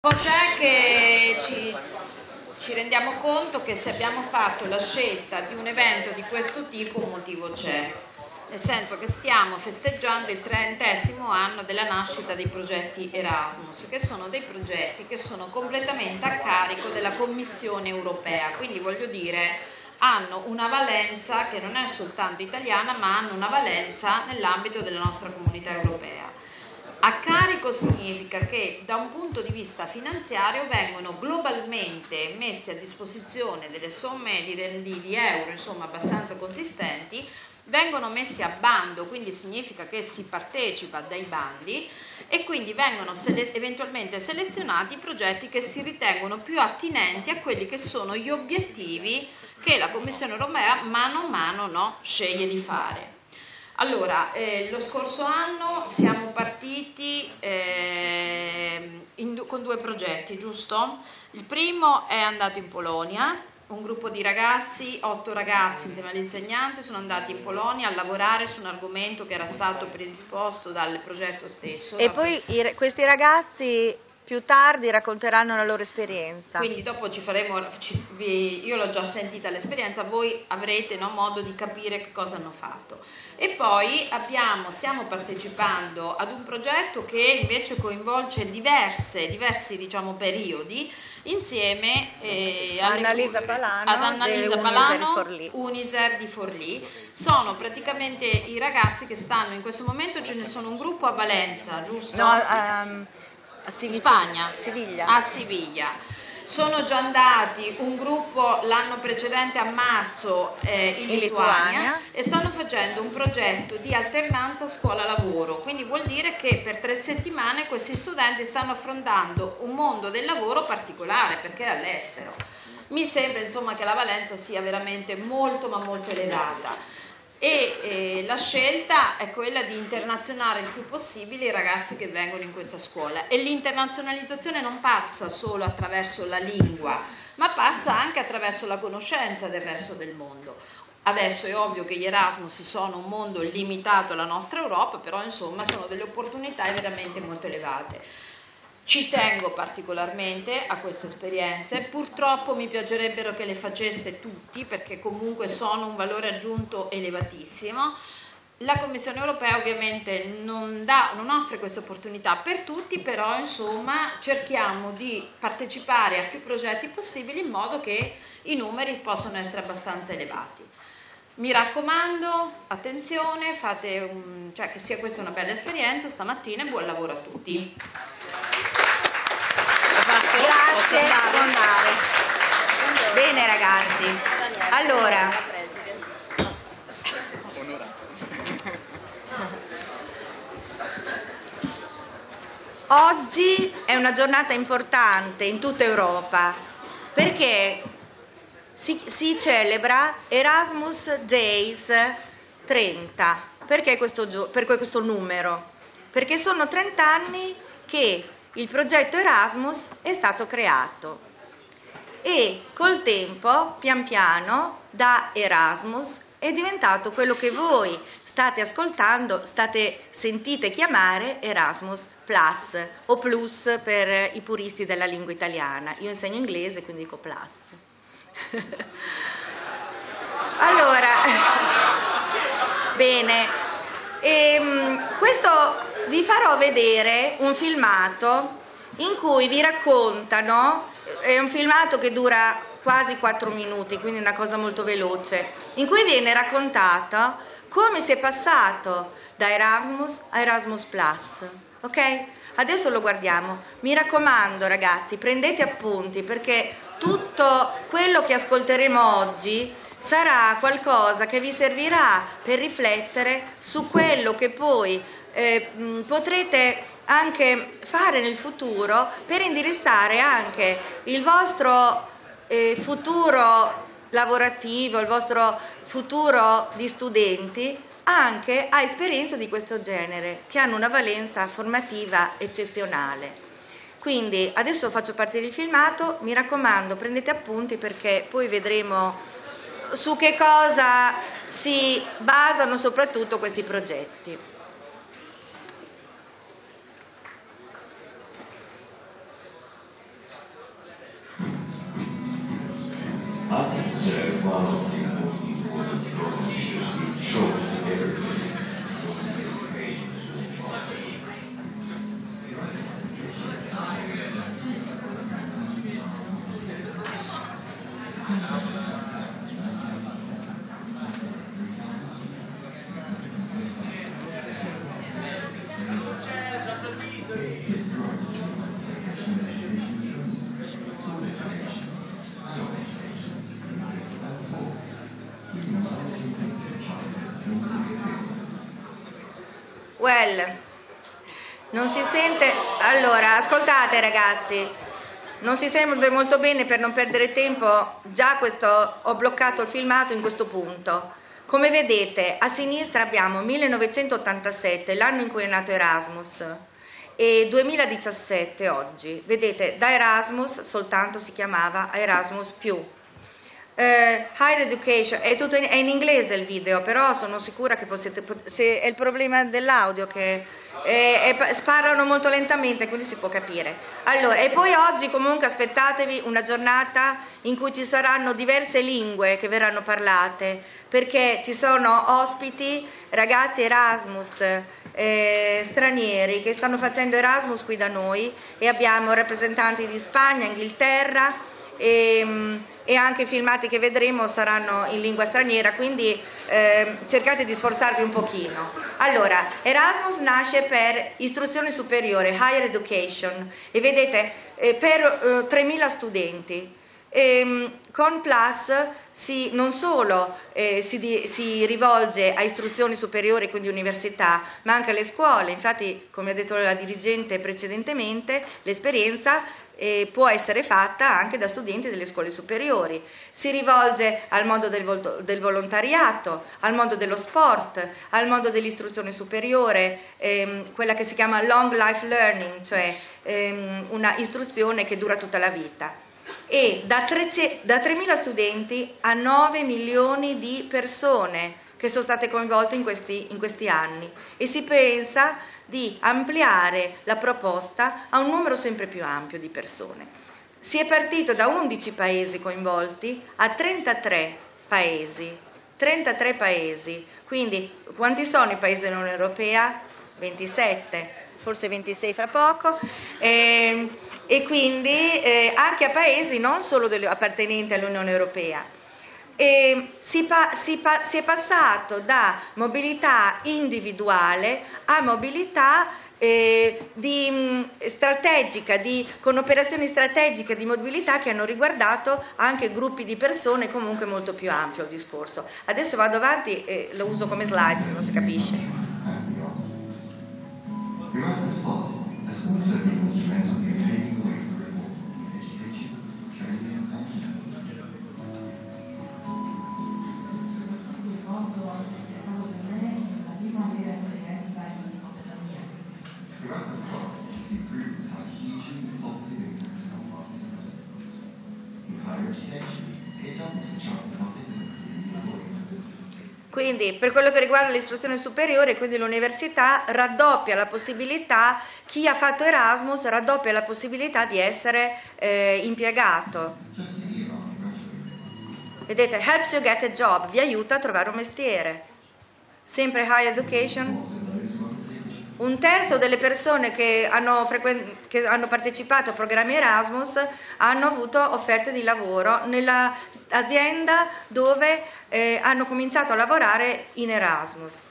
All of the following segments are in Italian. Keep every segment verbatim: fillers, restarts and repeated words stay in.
Cos'è che ci, ci rendiamo conto che se abbiamo fatto la scelta di un evento di questo tipo un motivo c'è, nel senso che stiamo festeggiando il trentesimo anno della nascita dei progetti Erasmus, che sono dei progetti che sono completamente a carico della Commissione europea, quindi voglio dire hanno una valenza che non è soltanto italiana, ma hanno una valenza nell'ambito della nostra comunità europea. A carico significa che da un punto di vista finanziario vengono globalmente messi a disposizione delle somme di, di, di euro, insomma abbastanza consistenti, vengono messi a bando, quindi significa che si partecipa dai bandi e quindi vengono sele- eventualmente selezionati i progetti che si ritengono più attinenti a quelli che sono gli obiettivi che la Commissione europea mano a mano no, sceglie di fare. Allora, eh, lo scorso anno siamo partiti eh, in, con due progetti, giusto? Il primo è andato in Polonia, un gruppo di ragazzi, otto ragazzi insieme all'insegnante sono andati in Polonia a lavorare su un argomento che era stato predisposto dal progetto stesso. E poi i, questi ragazzi più tardi racconteranno la loro esperienza. Quindi dopo ci faremo, ci, vi, io l'ho già sentita l'esperienza, voi avrete no, modo di capire che cosa hanno fatto. E poi abbiamo, stiamo partecipando ad un progetto che invece coinvolge diverse, diversi diciamo, periodi insieme eh, Annalisa Palano, ad Annalisa Palano, Uniser di Forlì. Sono praticamente i ragazzi che stanno in questo momento, ce ne sono un gruppo a Valenza, giusto? No, um, a Siviglia. Spagna, Siviglia. a Siviglia. Sono già andati un gruppo l'anno precedente a marzo eh, in, in Lituania, Lituania e stanno facendo un progetto di alternanza scuola-lavoro, quindi vuol dire che per tre settimane questi studenti stanno affrontando un mondo del lavoro particolare perché è all'estero. Mi sembra insomma che la valenza sia veramente molto ma molto elevata. E eh, la scelta è quella di internazionare il più possibile i ragazzi che vengono in questa scuola e l'internazionalizzazione non passa solo attraverso la lingua ma passa anche attraverso la conoscenza del resto del mondo. Adesso è ovvio che gli Erasmus sono un mondo limitato alla nostra Europa, però insomma sono delle opportunità veramente molto elevate. Ci tengo particolarmente a queste esperienze, purtroppo mi piacerebbero che le faceste tutti perché comunque sono un valore aggiunto elevatissimo. La Commissione europea ovviamente non, dà, non offre questa opportunità per tutti, però insomma cerchiamo di partecipare a più progetti possibili in modo che i numeri possano essere abbastanza elevati. Mi raccomando, attenzione, fate un, cioè che sia questa una bella esperienza stamattina e buon lavoro a tutti. Grazie, può andare. Bene ragazzi, allora oggi è una giornata importante in tutta Europa perché si, si celebra Erasmus Days trenta. Perché questo, perché questo numero? Perché sono trenta anni che il progetto Erasmus è stato creato e col tempo, pian piano, da Erasmus è diventato quello che voi state ascoltando, state sentite chiamare Erasmus Plus o Plus per i puristi della lingua italiana. Io insegno inglese, quindi dico Plus. Allora, bene, ehm, questo vi farò vedere un filmato in cui vi raccontano, è un filmato che dura quasi quattro minuti, quindi una cosa molto veloce, in cui viene raccontato come si è passato da Erasmus a Erasmus Plus, ok? Adesso lo guardiamo. Mi raccomando ragazzi, prendete appunti perché tutto quello che ascolteremo oggi sarà qualcosa che vi servirà per riflettere su quello che poi Eh, potrete anche fare nel futuro per indirizzare anche il vostro eh, futuro lavorativo, il vostro futuro di studenti anche a esperienze di questo genere che hanno una valenza formativa eccezionale. Quindi adesso faccio partire il filmato, mi raccomando prendete appunti perché poi vedremo su che cosa si basano soprattutto questi progetti. that's uh, one of the most important programs because it shows that everything. Well, non si sente. Allora, ascoltate ragazzi, non si sente molto bene. Per non perdere tempo, già questo, ho bloccato il filmato in questo punto. Come vedete, a sinistra abbiamo millenovecentottantasette, l'anno in cui è nato Erasmus, e duemiladiciassette oggi. Vedete, da Erasmus soltanto si chiamava Erasmus più. Uh, higher education, è tutto in, è in inglese il video, però sono sicura che possiate, se è il problema dell'audio che è, è, parlano molto lentamente, quindi si può capire. Allora, e poi oggi comunque aspettatevi una giornata in cui ci saranno diverse lingue che verranno parlate, perché ci sono ospiti, ragazzi Erasmus eh, stranieri che stanno facendo Erasmus qui da noi, e abbiamo rappresentanti di Spagna, Inghilterra, e, e anche i filmati che vedremo saranno in lingua straniera, quindi eh, cercate di sforzarvi un pochino. Allora, Erasmus nasce per istruzione superiore, higher education, e vedete eh, per eh, tremila studenti. E, con Plus si, non solo eh, si, di, si rivolge a istruzioni superiori, quindi università, ma anche alle scuole. Infatti, come ha detto la dirigente precedentemente, l'esperienza eh, può essere fatta anche da studenti delle scuole superiori. Si rivolge al mondo del, vol- del volontariato, al mondo dello sport, al mondo dell'istruzione superiore, ehm, quella che si chiama long life learning, cioè ehm, una istruzione che dura tutta la vita. E da, da tremila studenti a nove milioni di persone che sono state coinvolte in questi, in questi anni, e si pensa di ampliare la proposta a un numero sempre più ampio di persone. Si è partito da undici paesi coinvolti a trentatré paesi, trentatré paesi, quindi quanti sono i paesi dell'Unione Europea? ventisette, forse ventisei fra poco, e, e quindi eh, anche a paesi non solo delle, appartenenti all'Unione Europea. E si, pa, si, pa, si è passato da mobilità individuale a mobilità eh, di, mh, strategica, di, con operazioni strategiche di mobilità che hanno riguardato anche gruppi di persone, comunque molto più ampio il discorso. Adesso vado avanti e lo uso come slide se non si capisce. Quindi per quello che riguarda l'istruzione superiore, quindi l'università, raddoppia la possibilità, chi ha fatto Erasmus raddoppia la possibilità di essere eh, impiegato. Vedete, helps you get a job, vi aiuta a trovare un mestiere. Sempre higher education. Un terzo delle persone che hanno, frequen- che hanno partecipato a programmi Erasmus hanno avuto offerte di lavoro nell'azienda dove eh, hanno cominciato a lavorare in Erasmus.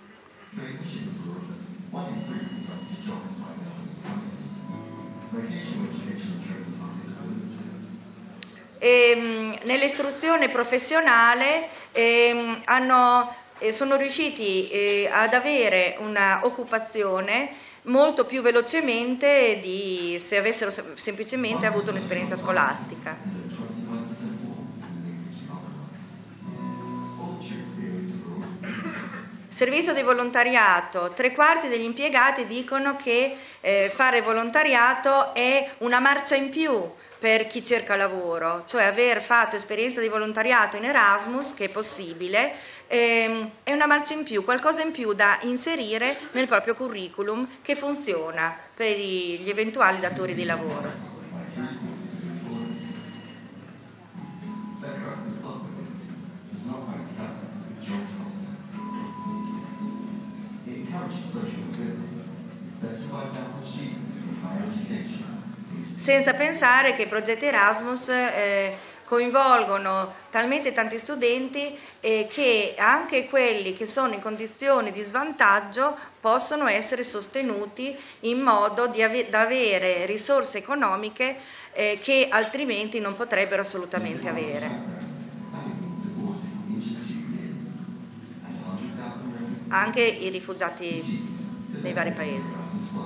E, nell'istruzione professionale eh, hanno Eh, sono riusciti eh, ad avere una occupazione molto più velocemente di se avessero sem- semplicemente avuto un'esperienza scolastica. Servizio di volontariato, tre quarti degli impiegati dicono che eh, fare volontariato è una marcia in più per chi cerca lavoro, cioè aver fatto esperienza di volontariato in Erasmus, che è possibile, ehm, è una marcia in più, qualcosa in più da inserire nel proprio curriculum che funziona per gli eventuali datori di lavoro. Senza pensare che i progetti Erasmus eh, coinvolgono talmente tanti studenti eh, che anche quelli che sono in condizioni di svantaggio possono essere sostenuti in modo di ave- da avere risorse economiche eh, che altrimenti non potrebbero assolutamente avere. Anche i rifugiati dei vari paesi.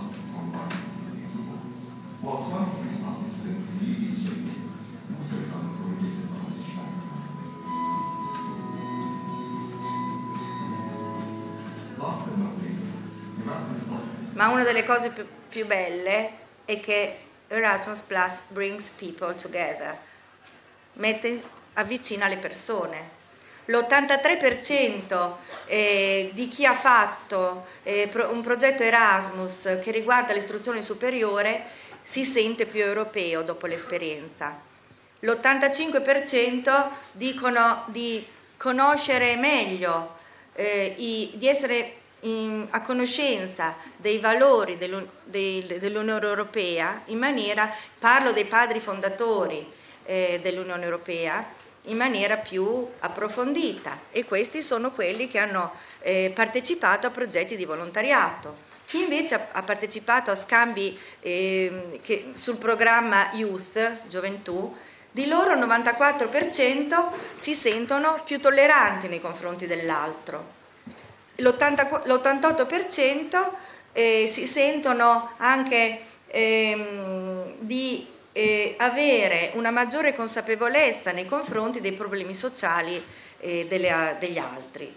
Ma una delle cose più, più belle è che Erasmus Plus brings people together, mette, avvicina le persone. L'ottantatré per cento eh, di chi ha fatto eh, pro, un progetto Erasmus che riguarda l'istruzione superiore si sente più europeo dopo l'esperienza. L'ottantacinque per cento dicono di conoscere meglio, eh, i, di essere in, a conoscenza dei valori dell'Un- dei, dell'Unione Europea in maniera, parlo dei padri fondatori eh, dell'Unione Europea, in maniera più approfondita, e questi sono quelli che hanno eh, partecipato a progetti di volontariato. Chi invece ha, ha partecipato a scambi eh, che, sul programma Youth, Gioventù, di loro il novantaquattro per cento si sentono più tolleranti nei confronti dell'altro. L'ottantotto per cento eh, si sentono anche ehm, di eh, avere una maggiore consapevolezza nei confronti dei problemi sociali eh, delle, degli altri.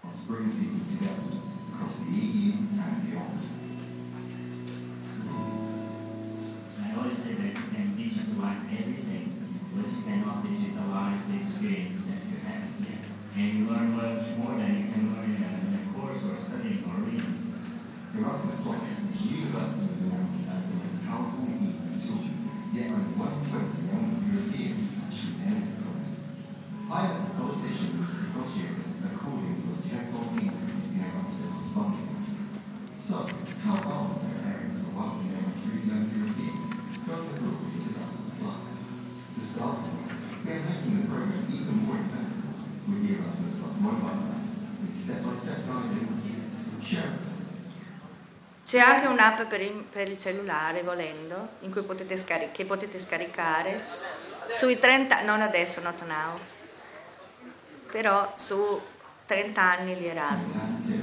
Erasmus Plus is universally renowned as the most powerful means for children, yet only one twenty young Europeans actually benefit from it. High-level politicians across Europe are calling for a tenfold increase in Erasmus Plus funding. So, how are we preparing for welcoming over three young Europeans from abroad with Erasmus Plus? For starters, we are making the program even more accessible with the Erasmus Plus mobile app, with step-by-step guidance, sharing. C'è anche un'app per il, per il cellulare, volendo, in cui potete scaric- che potete scaricare sui trenta, non adesso, not now, però su trenta anni di Erasmus.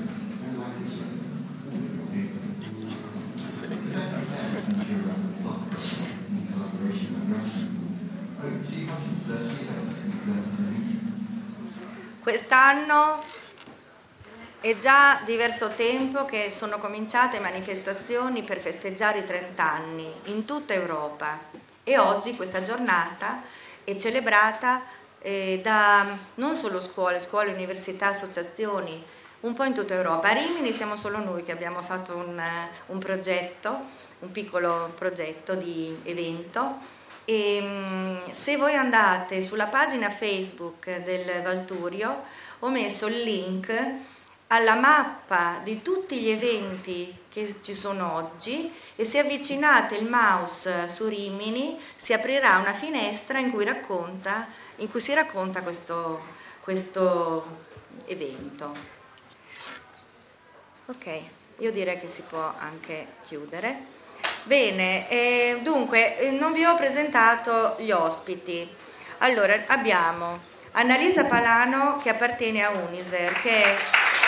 Quest'anno è già diverso tempo che sono cominciate manifestazioni per festeggiare i trenta anni in tutta Europa, e oggi questa giornata è celebrata eh, da non solo scuole, scuole, università, associazioni, un po' in tutta Europa. A Rimini siamo solo noi che abbiamo fatto un, un progetto, un piccolo progetto di evento, e mh, se voi andate sulla pagina Facebook del Valturio ho messo il link alla mappa di tutti gli eventi che ci sono oggi, e se avvicinate il mouse su Rimini si aprirà una finestra in cui, racconta, in cui si racconta questo, questo evento. Ok, io direi che si può anche chiudere. Bene, eh, dunque non vi ho presentato gli ospiti. Allora, abbiamo Annalisa Palano, che appartiene a Uniser, che è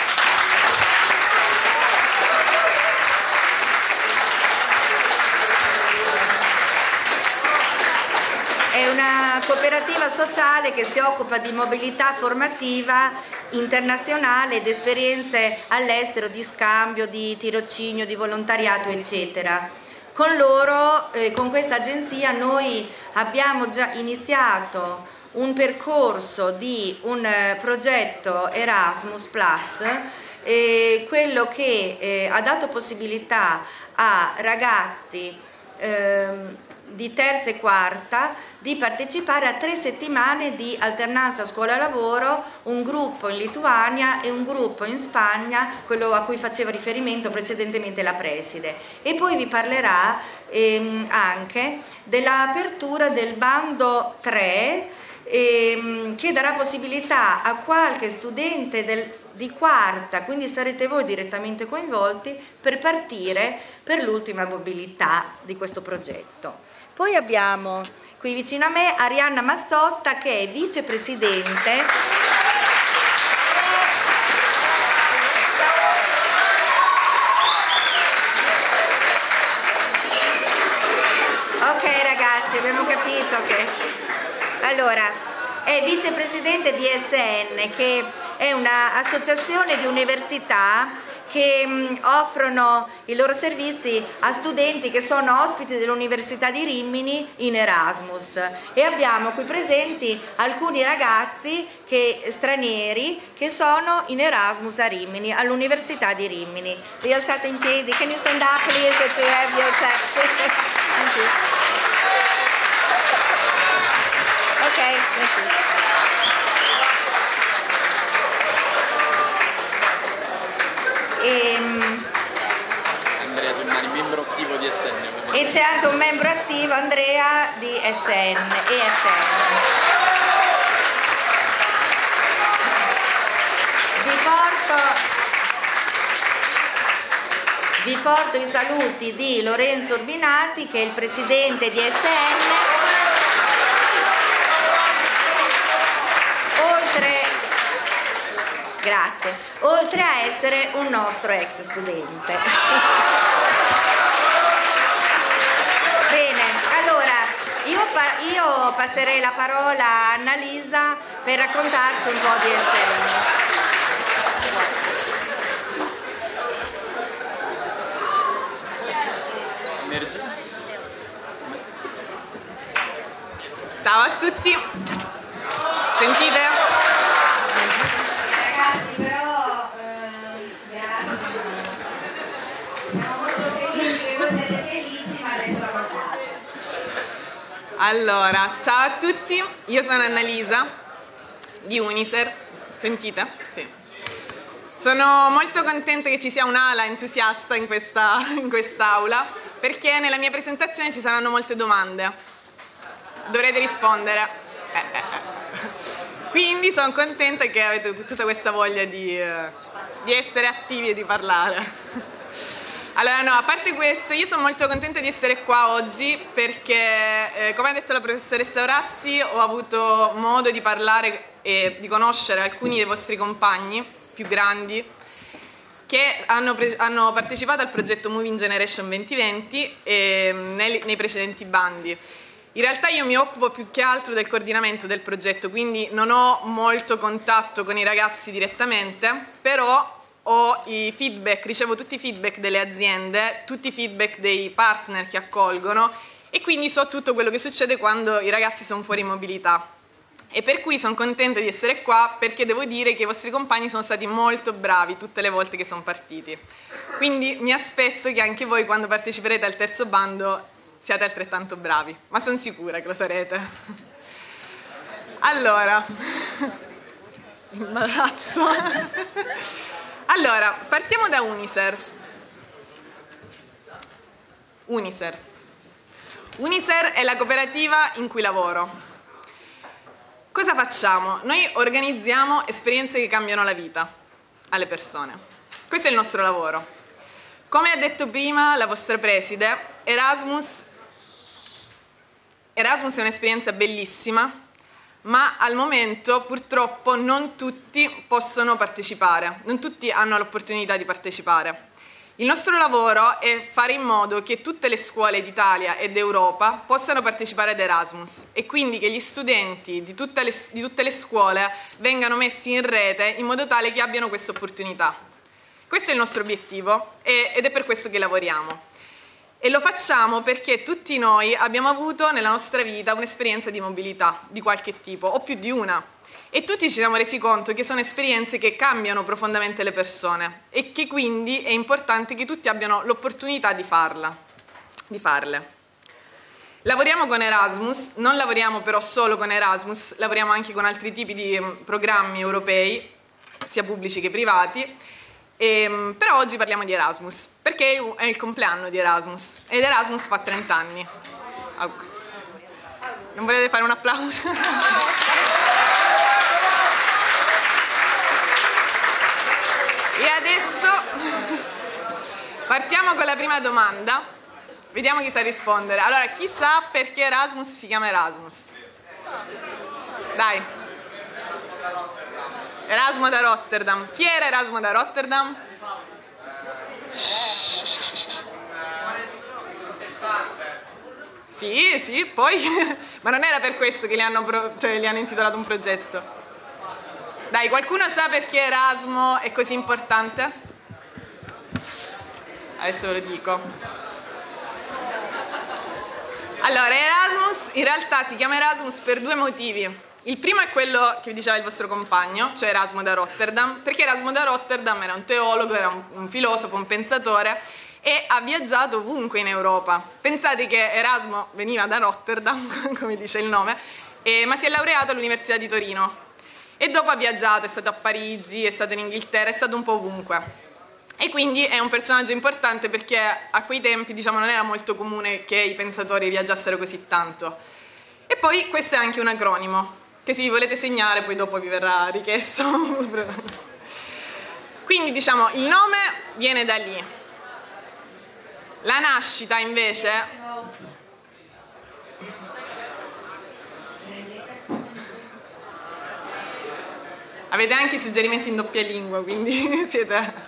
È una cooperativa sociale che si occupa di mobilità formativa internazionale ed esperienze all'estero di scambio, di tirocinio, di volontariato, eccetera. Con loro, eh, con questa agenzia, noi abbiamo già iniziato un percorso di un eh, progetto Erasmus Plus, eh, quello che eh, ha dato possibilità a ragazzi ehm, di terza e quarta di partecipare a tre settimane di alternanza scuola-lavoro, un gruppo in Lituania e un gruppo in Spagna, quello a cui faceva riferimento precedentemente la preside. E poi vi parlerà ehm, anche dell'apertura del bando tre, ehm, che darà possibilità a qualche studente del, di quarta, quindi sarete voi direttamente coinvolti, per partire per l'ultima mobilità di questo progetto. Poi abbiamo qui vicino a me Arianna Mazzotta, che è vicepresidente ok ragazzi, abbiamo capito che allora è vicepresidente di E S N, che è un'associazione di università che mh, offrono i loro servizi a studenti che sono ospiti dell'Università di Rimini in Erasmus, e abbiamo qui presenti alcuni ragazzi che, stranieri che sono in Erasmus a Rimini, all'Università di Rimini. Vi alzate in piedi. Can you stand up please to have your text? Thank you. Okay, thank you. E, Andrea Giannani, membro attivo di E S N. E c'è anche un membro attivo, Andrea, di E S N, E S N. Vi porto, vi porto i saluti di Lorenzo Urbinati, che è il presidente di E S N. Oltre Grazie. Oltre a essere un nostro ex studente. Bene, allora io, pa- io passerei la parola a Annalisa per raccontarci un po' di E S Energia. Ciao a tutti, sentite? Allora, ciao a tutti, io sono Annalisa di Uniser, sentite? Sì. Sono molto contenta che ci sia un'ala entusiasta in questa in quest'aula, perché nella mia presentazione ci saranno molte domande. Dovrete rispondere. Eh, eh, eh. Quindi sono contenta che avete tutta questa voglia di, eh, di essere attivi e di parlare. Allora no, a parte questo, io sono molto contenta di essere qua oggi perché, eh, come ha detto la professoressa Orazzi, ho avuto modo di parlare e di conoscere alcuni dei vostri compagni più grandi che hanno, pre- hanno partecipato al progetto Moving Generation duemilaventi e, nei, nei precedenti bandi. In realtà io mi occupo più che altro del coordinamento del progetto, quindi non ho molto contatto con i ragazzi direttamente, però ho i feedback, ricevo tutti i feedback delle aziende, tutti i feedback dei partner che accolgono, e quindi so tutto quello che succede quando i ragazzi sono fuori mobilità. E per cui sono contenta di essere qua, perché devo dire che i vostri compagni sono stati molto bravi tutte le volte che sono partiti. Quindi mi aspetto che anche voi, quando parteciperete al terzo bando, siate altrettanto bravi, ma sono sicura che lo sarete. Allora, imbarazzo. Allora, partiamo da Uniser. Uniser. Uniser è la cooperativa in cui lavoro. Cosa facciamo? Noi organizziamo esperienze che cambiano la vita alle persone. Questo è il nostro lavoro. Come ha detto prima la vostra preside, Erasmus, Erasmus è un'esperienza bellissima, ma al momento purtroppo non tutti possono partecipare, non tutti hanno l'opportunità di partecipare. Il nostro lavoro è fare in modo che tutte le scuole d'Italia e d'Europa possano partecipare ad Erasmus, e quindi che gli studenti di tutte le, di tutte le scuole vengano messi in rete in modo tale che abbiano questa opportunità. Questo è il nostro obiettivo ed è per questo che lavoriamo. E lo facciamo perché tutti noi abbiamo avuto nella nostra vita un'esperienza di mobilità di qualche tipo, o più di una. E tutti ci siamo resi conto che sono esperienze che cambiano profondamente le persone e che quindi è importante che tutti abbiano l'opportunità di farla, di farle. Lavoriamo con Erasmus, non lavoriamo però solo con Erasmus, lavoriamo anche con altri tipi di programmi europei, sia pubblici che privati, e, però oggi parliamo di Erasmus, perché è il compleanno di Erasmus, ed Erasmus fa trenta anni. Non volete fare un applauso? E adesso partiamo con la prima domanda. Vediamo chi sa rispondere. Allora, chi sa perché Erasmus si chiama Erasmus? Dai. Erasmo da Rotterdam. Chi era Erasmo da Rotterdam? Sì, sì, poi... Ma non era per questo che gli hanno, pro... cioè, gli hanno intitolato un progetto. Dai, qualcuno sa perché Erasmo è così importante? Adesso ve lo dico. Allora, Erasmus in realtà si chiama Erasmus per due motivi. Il primo è quello che vi diceva il vostro compagno, cioè Erasmo da Rotterdam, perché Erasmo da Rotterdam era un teologo, era un, un filosofo, un pensatore e ha viaggiato ovunque in Europa. Pensate che Erasmo veniva da Rotterdam, come dice il nome, eh, ma si è laureato all'Università di Torino e dopo ha viaggiato, è stato a Parigi, è stato in Inghilterra, è stato un po' ovunque. E quindi è un personaggio importante perché a quei tempi, diciamo, non era molto comune che i pensatori viaggiassero così tanto. E poi questo è anche un acronimo, che se vi volete segnare poi dopo vi verrà richiesto. Quindi, diciamo, il nome viene da lì. La nascita, invece... Avete anche i suggerimenti in doppia lingua, quindi siete...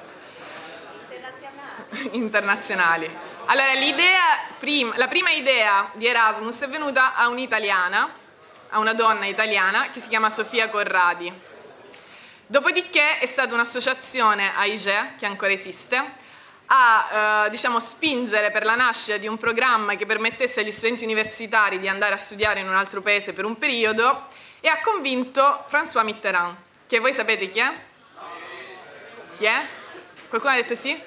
internazionali. Allora, l'idea prima, la prima idea di Erasmus è venuta a un'italiana, a una donna italiana che si chiama Sofia Corradi. Dopodiché è stata un'associazione A I G E, che ancora esiste, a eh, diciamo, spingere per la nascita di un programma che permettesse agli studenti universitari di andare a studiare in un altro paese per un periodo e ha convinto François Mitterrand, che voi sapete chi è? Chi è? Qualcuno ha detto sì?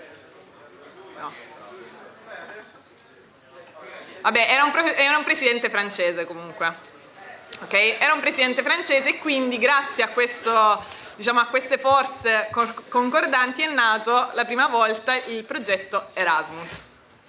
Vabbè, era un, era un presidente francese comunque, ok? Era un presidente francese e quindi grazie a, questo, diciamo, a queste forze concordanti è nato la prima volta il progetto Erasmus.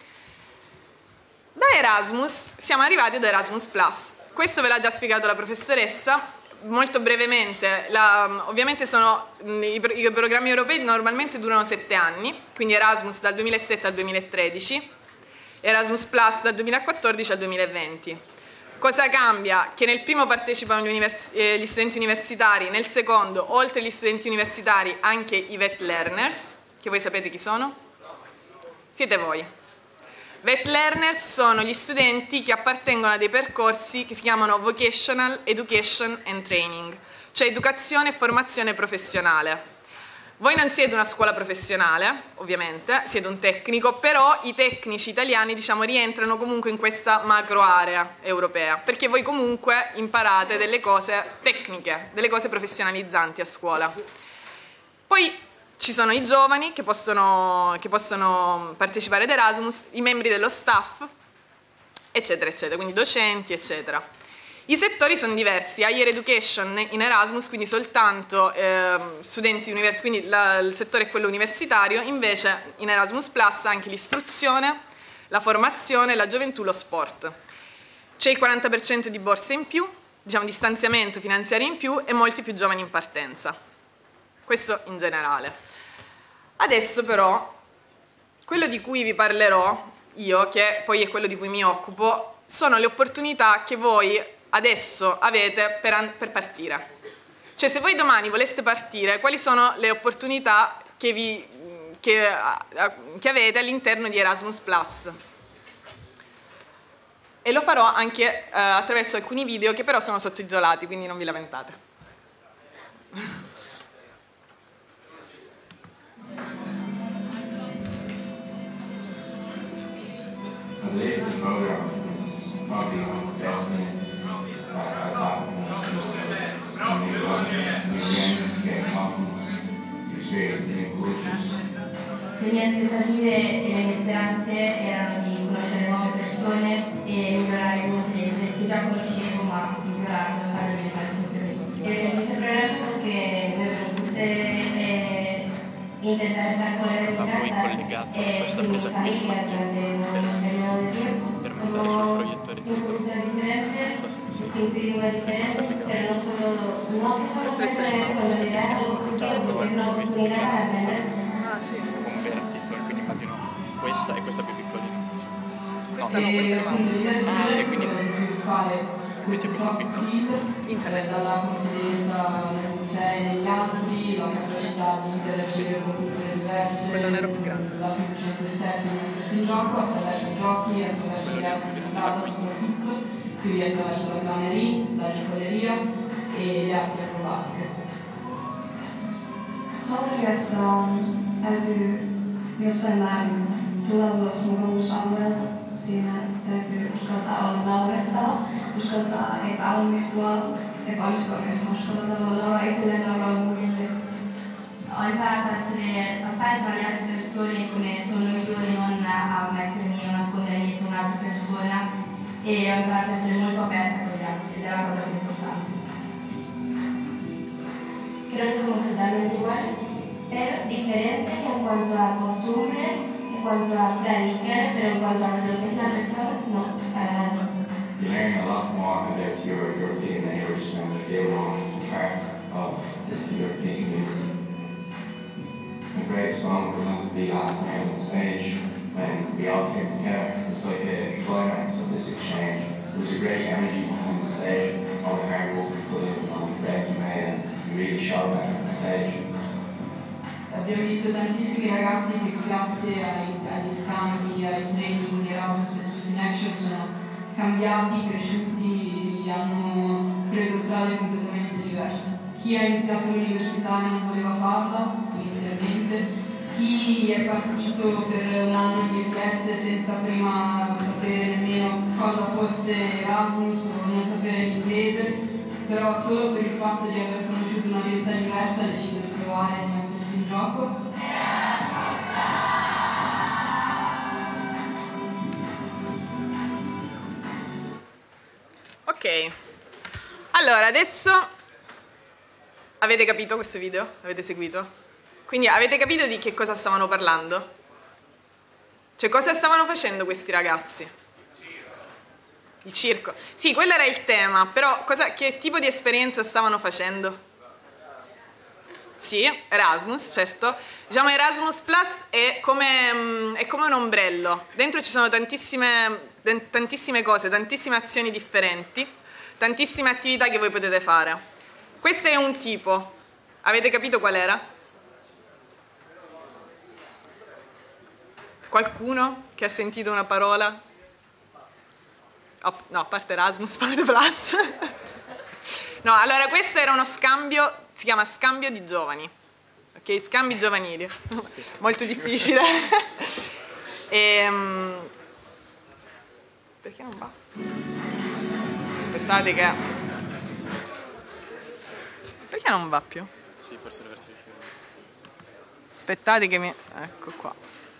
Da Erasmus siamo arrivati ad Erasmus Plus. Questo ve l'ha già spiegato la professoressa, molto brevemente. La, ovviamente sono, i, i programmi europei normalmente durano sette anni, quindi Erasmus dal duemilasette al duemilatredici, Erasmus Plus dal duemilaquattordici al duemilaventi. Cosa cambia? Che nel primo partecipano gli, eh, gli studenti universitari, nel secondo, oltre agli studenti universitari, anche i vet learners, che voi sapete chi sono? Siete voi. Vet learners sono gli studenti che appartengono a dei percorsi che si chiamano Vocational Education and Training, cioè educazione e formazione professionale. Voi non siete una scuola professionale, ovviamente, siete un tecnico, però i tecnici italiani, diciamo, rientrano comunque in questa macro area europea, perché voi comunque imparate delle cose tecniche, delle cose professionalizzanti a scuola. Poi ci sono i giovani che possono, che possono partecipare ad Erasmus, i membri dello staff, eccetera, eccetera, quindi docenti, eccetera. I settori sono diversi, Higher Education in Erasmus, quindi soltanto eh, studenti universitari, quindi la, il settore è quello universitario, invece in Erasmus Plus anche l'istruzione, la formazione, la gioventù, lo sport. C'è il quaranta per cento di borse in più, diciamo di stanziamento finanziario in più e molti più giovani in partenza. Questo in generale. Adesso però, quello di cui vi parlerò io, che poi è quello di cui mi occupo, sono le opportunità che voi adesso avete per, per partire. Cioè, se voi domani voleste partire, quali sono le opportunità che, vi, che, che avete all'interno di Erasmus Plus? E lo farò anche eh, attraverso alcuni video che però sono sottotitolati, quindi non vi lamentate. Today's program is probably one of the best things that has happened in Tuesday. Because we again get confidence, experience and inclusions. Le mie aspettative e le mie speranze erano di conoscere nuove persone e migliorare il già conoscevo ma ho imparato a diventare sempre meglio. Il problema che me puse eh, intentar estar fuera de mi casa eh, sin mi familia durante un periodo de tiempo. Somos cinco culturas diferentes, cinco idiomas diferentes, pero no solo, no que solo per cuando le das l'opportunità, perché è una opportunità per aprender. Ah, sì. Come vertical, quindi immagino questa e questa più piccolina. No, Questa no, questa è la mouse. Ah, ok, quindi sviluppare questo soft skill, eh, dalla confidenza in sé e negli altri, la capacità di interagire con culture diverse, la fiducia in se stessi nel mettersi in gioco attraverso i giochi, attraverso gli altri di strada soprattutto, quindi attraverso la clownerie, la giocoleria e le altre acrobatiche. Haluaisin täytyy jossain määrin tulevaisuusalueella. Siinä täytyy uskaltaa olla naurettava, uskaltaa epäonnistua, epäonnistua myös uskolla tavalla olla itselleen nauraa muille. Ho imparato a essere, a stare tra le altre persone come sono io e non a mettermi o nascondermi dietro un'altra persona e ho imparato a essere molto aperta con gli altri ed è la cosa più importante. Creo que somos totalmente iguales, pero diferentes en cuanto a costumbres, en cuanto a tradiciones, pero en cuanto a lo que es la persona, no, para nada. You learn a lot more about your European neighbours and feel more part of the European community. The greatest moment was going to be last night on the stage when we all came together. It was like a climax of this exchange. There was a great energy behind the stage, all the hard work we put in, all the friends we made, and we really showed that on the stage. Abbiamo visto tantissimi ragazzi che grazie ai, agli scambi, ai training Erasmus e Youth in Action sono cambiati, cresciuti, hanno preso strade completamente diverse. Chi ha iniziato l'università e non voleva farla inizialmente, chi è partito per un anno in B F S senza prima sapere nemmeno cosa fosse Erasmus o non sapere l'inglese, però solo per il fatto di aver conosciuto una realtà diversa ha deciso di provare e di mettersi in gioco. Ok, allora adesso avete capito questo video? Avete seguito? Quindi avete capito di che cosa stavano parlando? Cioè cosa stavano facendo questi ragazzi? Il circo. Sì, quello era il tema, però cosa, che tipo di esperienza stavano facendo? Sì, Erasmus, certo. Diciamo Erasmus Plus è come, è come un ombrello. Dentro ci sono tantissime, tantissime cose, tantissime azioni differenti, tantissime attività che voi potete fare. Questo è un tipo. Avete capito qual era? Qualcuno che ha sentito una parola? Oh, no, a parte Erasmus Plus. No, allora questo era uno scambio, si chiama scambio di giovani. Ok, scambi giovanili. Molto difficile. E, um, perché non va? Aspettate che... Perché non va più? Sì, forse lo vertice. Aspettate che mi... Ecco qua.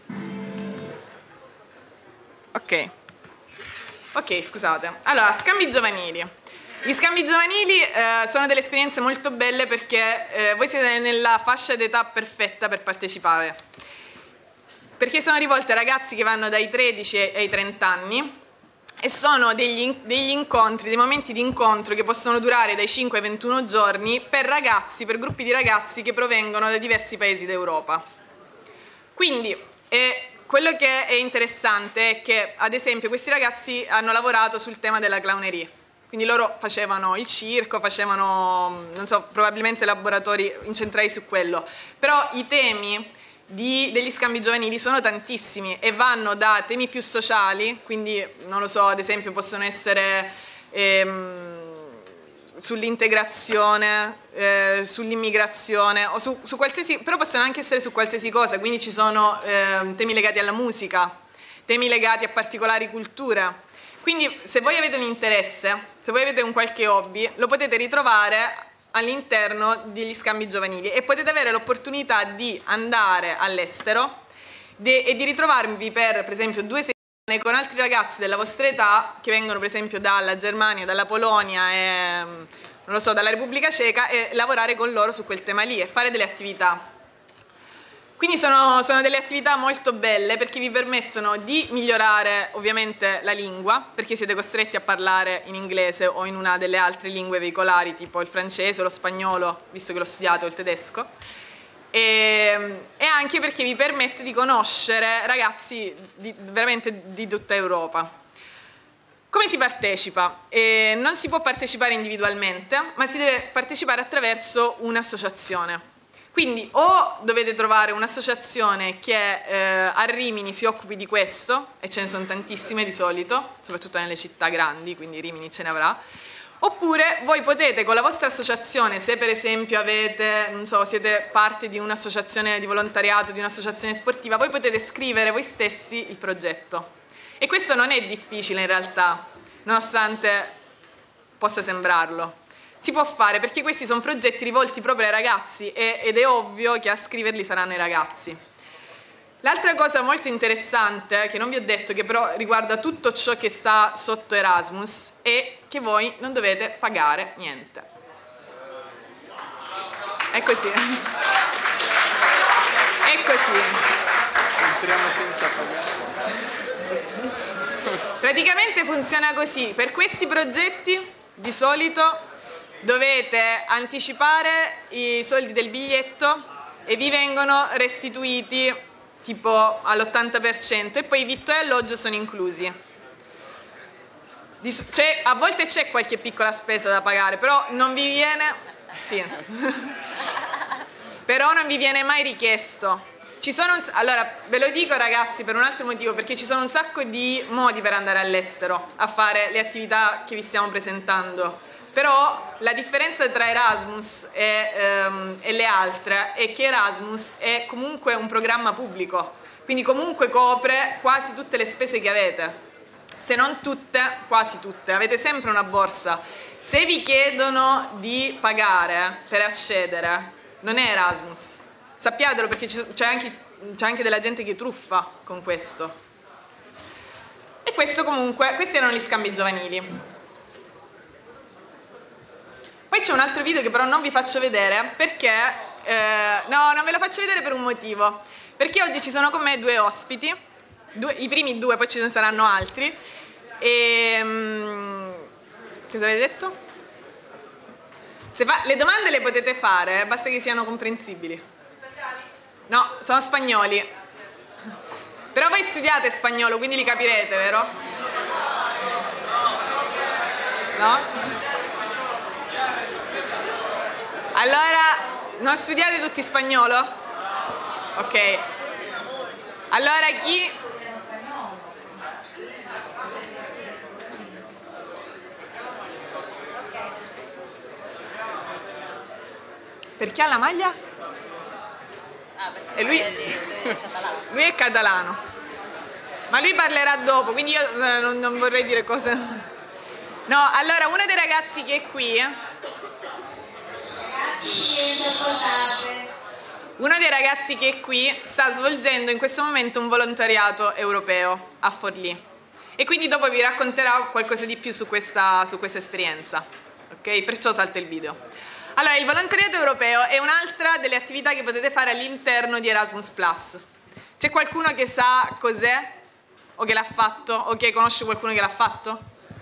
Ok. Ok, scusate. Allora, scambi giovanili. Gli scambi giovanili eh, sono delle esperienze molto belle perché eh, voi siete nella fascia d'età perfetta per partecipare. Perché sono rivolte a ragazzi che vanno dai tredici ai trenta anni e sono degli, degli incontri, dei momenti di incontro che possono durare dai cinque ai ventuno giorni per ragazzi, per gruppi di ragazzi che provengono da diversi paesi d'Europa. Quindi, eh, quello che è interessante è che, ad esempio, questi ragazzi hanno lavorato sul tema della clownerie. Quindi loro facevano il circo, facevano, non so, probabilmente laboratori incentrati su quello. Però i temi di, degli scambi giovanili sono tantissimi e vanno da temi più sociali, quindi, non lo so, ad esempio possono essere... Ehm, sull'integrazione, eh, sull'immigrazione, o su, su qualsiasi, però possono anche essere su qualsiasi cosa, quindi ci sono eh, temi legati alla musica, temi legati a particolari culture. Quindi se voi avete un interesse, se voi avete un qualche hobby, lo potete ritrovare all'interno degli scambi giovanili e potete avere l'opportunità di andare all'estero e di ritrovarvi per, per esempio, due settimane con altri ragazzi della vostra età che vengono per esempio dalla Germania, dalla Polonia e non lo so, dalla Repubblica Ceca, e lavorare con loro su quel tema lì e fare delle attività. Quindi sono, sono delle attività molto belle perché vi permettono di migliorare ovviamente la lingua, perché siete costretti a parlare in inglese o in una delle altre lingue veicolari tipo il francese o lo spagnolo, visto che l'ho studiato, o il tedesco, e, e anche perché vi permette di conoscere ragazzi di, veramente di tutta Europa. Come si partecipa? Eh, non si può partecipare individualmente, ma si deve partecipare attraverso un'associazione. Quindi o dovete trovare un'associazione che eh, a Rimini si occupi di questo, e ce ne sono tantissime di solito, soprattutto nelle città grandi, quindi Rimini ce ne avrà, oppure voi potete con la vostra associazione, se per esempio avete, non so, siete parte di un'associazione di volontariato, di un'associazione sportiva, voi potete scrivere voi stessi il progetto. E questo non è difficile in realtà, nonostante possa sembrarlo. Si può fare perché questi sono progetti rivolti proprio ai ragazzi e, ed è ovvio che a scriverli saranno i ragazzi. L'altra cosa molto interessante, che non vi ho detto, che però riguarda tutto ciò che sta sotto Erasmus, è che voi non dovete pagare niente. È così. È così. Entriamo senza pagare. Praticamente funziona così. Per questi progetti, di solito, dovete anticipare i soldi del biglietto e vi vengono restituiti tipo all'ottanta per cento e poi i vitto e alloggio sono inclusi. Cioè, a volte c'è qualche piccola spesa da pagare, però non vi viene, sì. Però non vi viene mai richiesto. Ci sono un... Allora, ve lo dico ragazzi per un altro motivo, perché ci sono un sacco di modi per andare all'estero a fare le attività che vi stiamo presentando. Però la differenza tra Erasmus e, ehm, e le altre è che Erasmus è comunque un programma pubblico, quindi comunque copre quasi tutte le spese che avete, se non tutte, quasi tutte, avete sempre una borsa. Se vi chiedono di pagare per accedere, non è Erasmus, sappiatelo perché c'è anche, c'è anche della gente che truffa con questo. E questo comunque, questi erano gli scambi giovanili. Poi c'è un altro video che però non vi faccio vedere perché, eh, no, non ve lo faccio vedere per un motivo, perché oggi ci sono con me due ospiti, due, i primi due, poi ci ne saranno altri, e um, cosa avete detto? Se fa, le domande le potete fare, basta che siano comprensibili. No, sono spagnoli, però voi studiate spagnolo, quindi li capirete, vero? No? Allora, non studiate tutti spagnolo? Ok. Allora chi... Perché ha la maglia? E lui... lui è catalano. Ma lui parlerà dopo, quindi io eh, non, non vorrei dire cose... No, allora, uno dei ragazzi che è qui... Uno dei ragazzi che è qui sta svolgendo in questo momento un volontariato europeo a Forlì e quindi dopo vi racconterà qualcosa di più su questa, su questa esperienza, ok? Perciò salta il video. Allora, il volontariato europeo è un'altra delle attività che potete fare all'interno di Erasmus plus. C'è qualcuno che sa cos'è o che l'ha fatto o che conosce qualcuno che l'ha fatto?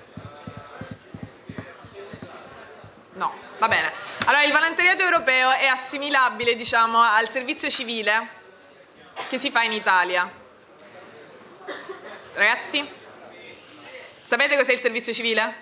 No, va bene. Allora, il volontariato europeo è assimilabile, diciamo, al servizio civile che si fa in Italia. Ragazzi, sapete cos'è il servizio civile?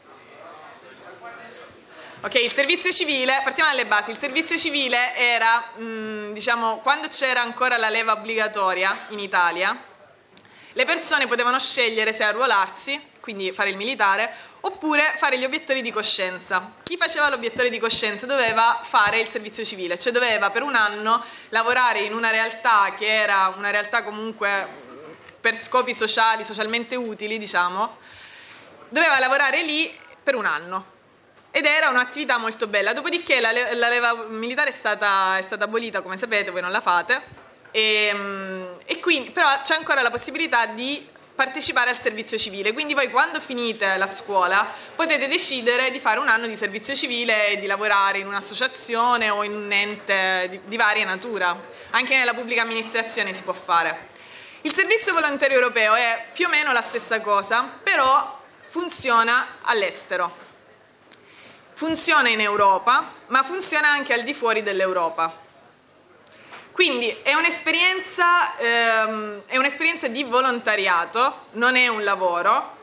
Ok, il servizio civile, partiamo dalle basi. Il servizio civile era, mh, diciamo, quando c'era ancora la leva obbligatoria in Italia, le persone potevano scegliere se arruolarsi, quindi fare il militare, oppure fare gli obiettori di coscienza. Chi faceva l'obiettore di coscienza doveva fare il servizio civile, cioè doveva per un anno lavorare in una realtà che era una realtà comunque per scopi sociali, socialmente utili, diciamo, doveva lavorare lì per un anno. Ed era un'attività molto bella. Dopodiché la, le- la leva militare è stata, è stata abolita, come sapete, voi non la fate, e, e quindi, però c'è ancora la possibilità di partecipare al servizio civile. Quindi voi quando finite la scuola potete decidere di fare un anno di servizio civile e di lavorare in un'associazione o in un ente di, di varia natura. Anche nella pubblica amministrazione si può fare. Il servizio volontario europeo è più o meno la stessa cosa, però funziona all'estero. Funziona in Europa, ma funziona anche al di fuori dell'Europa. Quindi è un'esperienza, ehm, è un'esperienza di volontariato, non è un lavoro,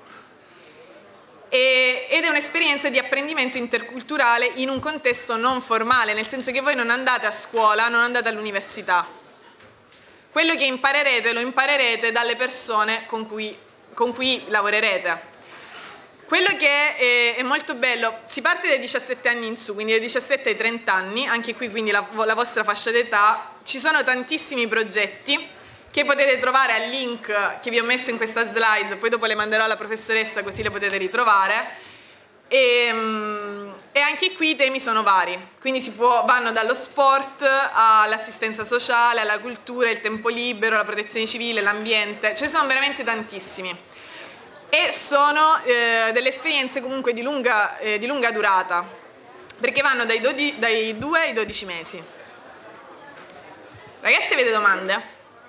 e, ed è un'esperienza di apprendimento interculturale in un contesto non formale, nel senso che voi non andate a scuola, non andate all'università. Quello che imparerete lo imparerete dalle persone con cui, con cui lavorerete. Quello che è, è molto bello, si parte dai diciassette anni in su, quindi dai diciassette ai trenta anni, anche qui quindi la, la vostra fascia d'età, ci sono tantissimi progetti che potete trovare al link che vi ho messo in questa slide, poi dopo le manderò alla professoressa così le potete ritrovare, e, e anche qui i temi sono vari, quindi si può, vanno dallo sport all'assistenza sociale, alla cultura, il tempo libero, la protezione civile, l'ambiente, ce ne sono veramente tantissimi. E sono eh, delle esperienze comunque di lunga, eh, di lunga durata, perché vanno dai, dodi, dai due ai dodici mesi. Ragazzi, avete domande?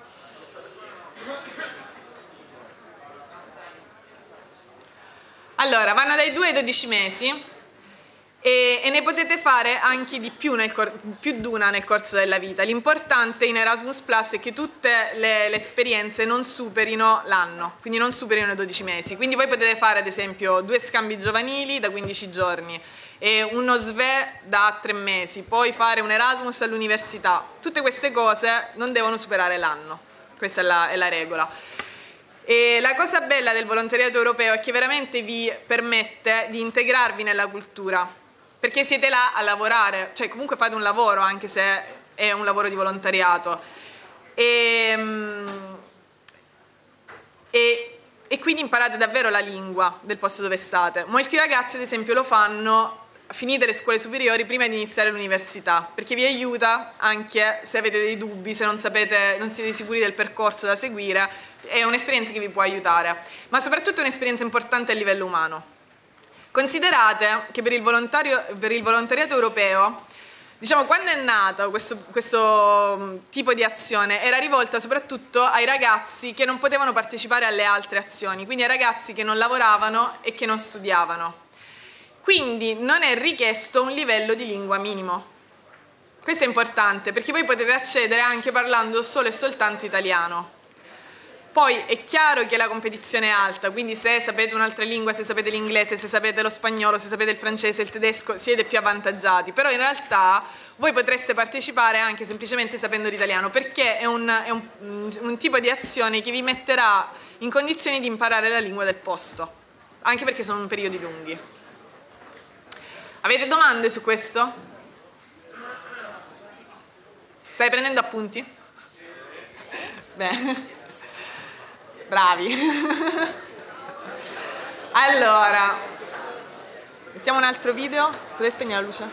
Allora, vanno dai due ai dodici mesi e, e ne potete fare anche di più, nel cor- più di una nel corso della vita. L'importante in Erasmus Plus è che tutte le, le esperienze non superino l'anno, quindi non superino i dodici mesi. Quindi voi potete fare ad esempio due scambi giovanili da quindici giorni, e uno S V E da tre mesi, poi fare un Erasmus all'università. Tutte queste cose non devono superare l'anno, questa è la, è la regola. E la cosa bella del volontariato europeo è che veramente vi permette di integrarvi nella cultura, perché siete là a lavorare, cioè comunque fate un lavoro anche se è un lavoro di volontariato. E, e, e quindi imparate davvero la lingua del posto dove state. Molti ragazzi ad esempio lo fanno finite le scuole superiori prima di iniziare l'università, perché vi aiuta anche se avete dei dubbi, se non sapete, non siete sicuri del percorso da seguire, è un'esperienza che vi può aiutare, ma soprattutto è un'esperienza importante a livello umano. Considerate che per il, volontario, per il volontariato europeo, diciamo, quando è nato questo, questo tipo di azione, era rivolta soprattutto ai ragazzi che non potevano partecipare alle altre azioni, quindi ai ragazzi che non lavoravano e che non studiavano. Quindi non è richiesto un livello di lingua minimo. Questo è importante perché voi potete accedere anche parlando solo e soltanto italiano. Poi è chiaro che la competizione è alta, quindi se sapete un'altra lingua, se sapete l'inglese, se sapete lo spagnolo, se sapete il francese, il tedesco, siete più avvantaggiati. Però in realtà voi potreste partecipare anche semplicemente sapendo l'italiano, perché è, un, è un, un tipo di azione che vi metterà in condizioni di imparare la lingua del posto, anche perché sono periodi lunghi. Avete domande su questo? Stai prendendo appunti? Bene. Bravi. Allora, mettiamo un altro video. Potete spegnere la luce?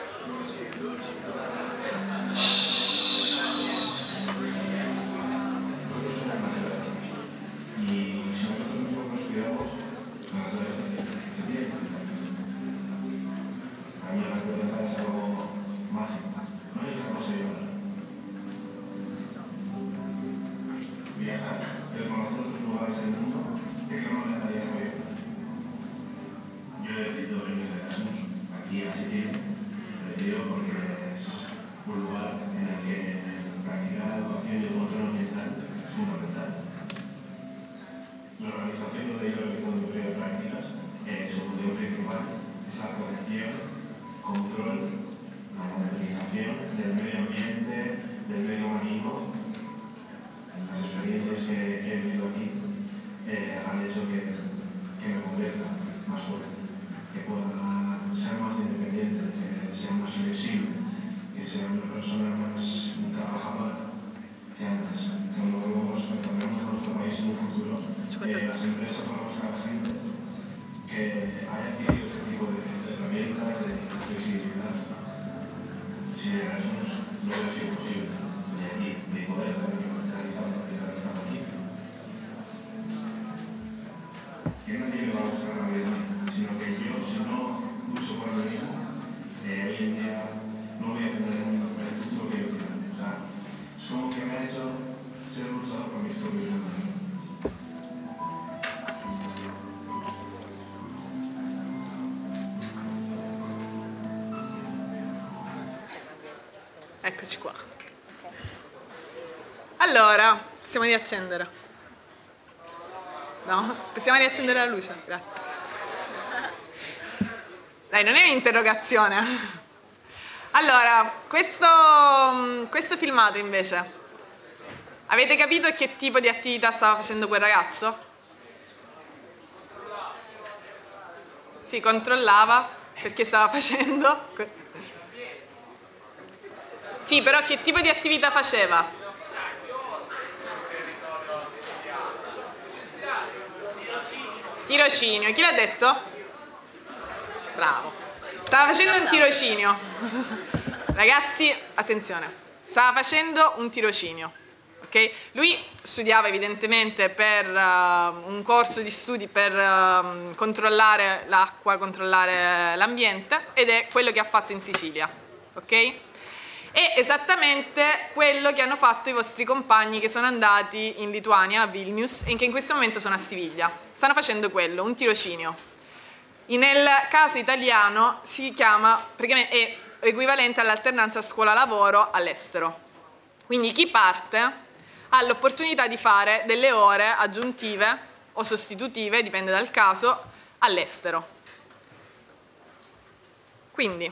Eccoci qua. Allora, possiamo riaccendere? No? Possiamo riaccendere la luce? Grazie. Dai, non è un'interrogazione. Allora, questo, questo filmato invece, avete capito che tipo di attività stava facendo quel ragazzo? Si controllava perché stava facendo. Sì, però che tipo di attività faceva? Tirocinio. Chi l'ha detto? Bravo. Stava facendo un tirocinio. Ragazzi, attenzione. Stava facendo un tirocinio. Okay? Lui studiava evidentemente per uh, un corso di studi per uh, controllare l'acqua, controllare l'ambiente, ed è quello che ha fatto in Sicilia. Ok? È esattamente quello che hanno fatto i vostri compagni che sono andati in Lituania, a Vilnius, e che in questo momento sono a Siviglia. Stanno facendo quello, un tirocinio. Nel caso italiano si chiama, praticamente è equivalente all'alternanza scuola-lavoro all'estero. Quindi chi parte ha l'opportunità di fare delle ore aggiuntive o sostitutive, dipende dal caso, all'estero. Quindi,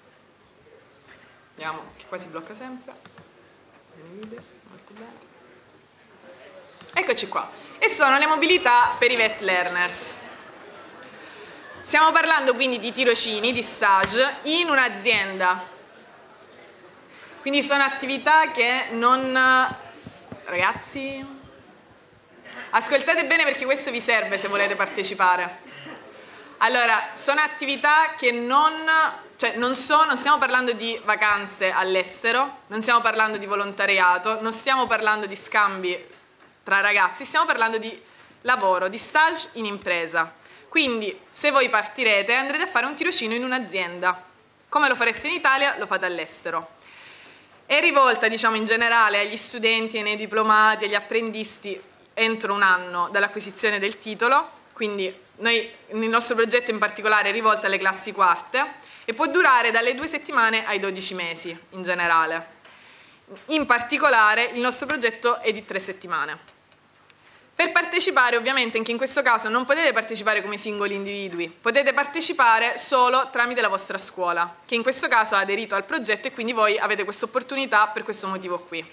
vediamo che qua si blocca sempre. Molto bene. Eccoci qua. E sono le mobilità per i vet learners. Stiamo parlando quindi di tirocini, di stage in un'azienda. Quindi sono attività che non... Ragazzi, ascoltate bene perché questo vi serve se volete partecipare. Allora, sono attività che non, cioè non sono, non stiamo parlando di vacanze all'estero, non stiamo parlando di volontariato, non stiamo parlando di scambi tra ragazzi, stiamo parlando di lavoro, di stage in impresa. Quindi, se voi partirete, andrete a fare un tirocinio in un'azienda. Come lo fareste in Italia, lo fate all'estero. È rivolta, diciamo, in generale agli studenti, ai diplomati, agli apprendisti entro un anno dall'acquisizione del titolo, quindi noi, il nostro progetto in particolare è rivolto alle classi quarte e può durare dalle due settimane ai dodici mesi in generale. In particolare il nostro progetto è di tre settimane. Per partecipare, ovviamente, anche in questo caso non potete partecipare come singoli individui, potete partecipare solo tramite la vostra scuola, che in questo caso ha aderito al progetto e quindi voi avete questa opportunità per questo motivo qui.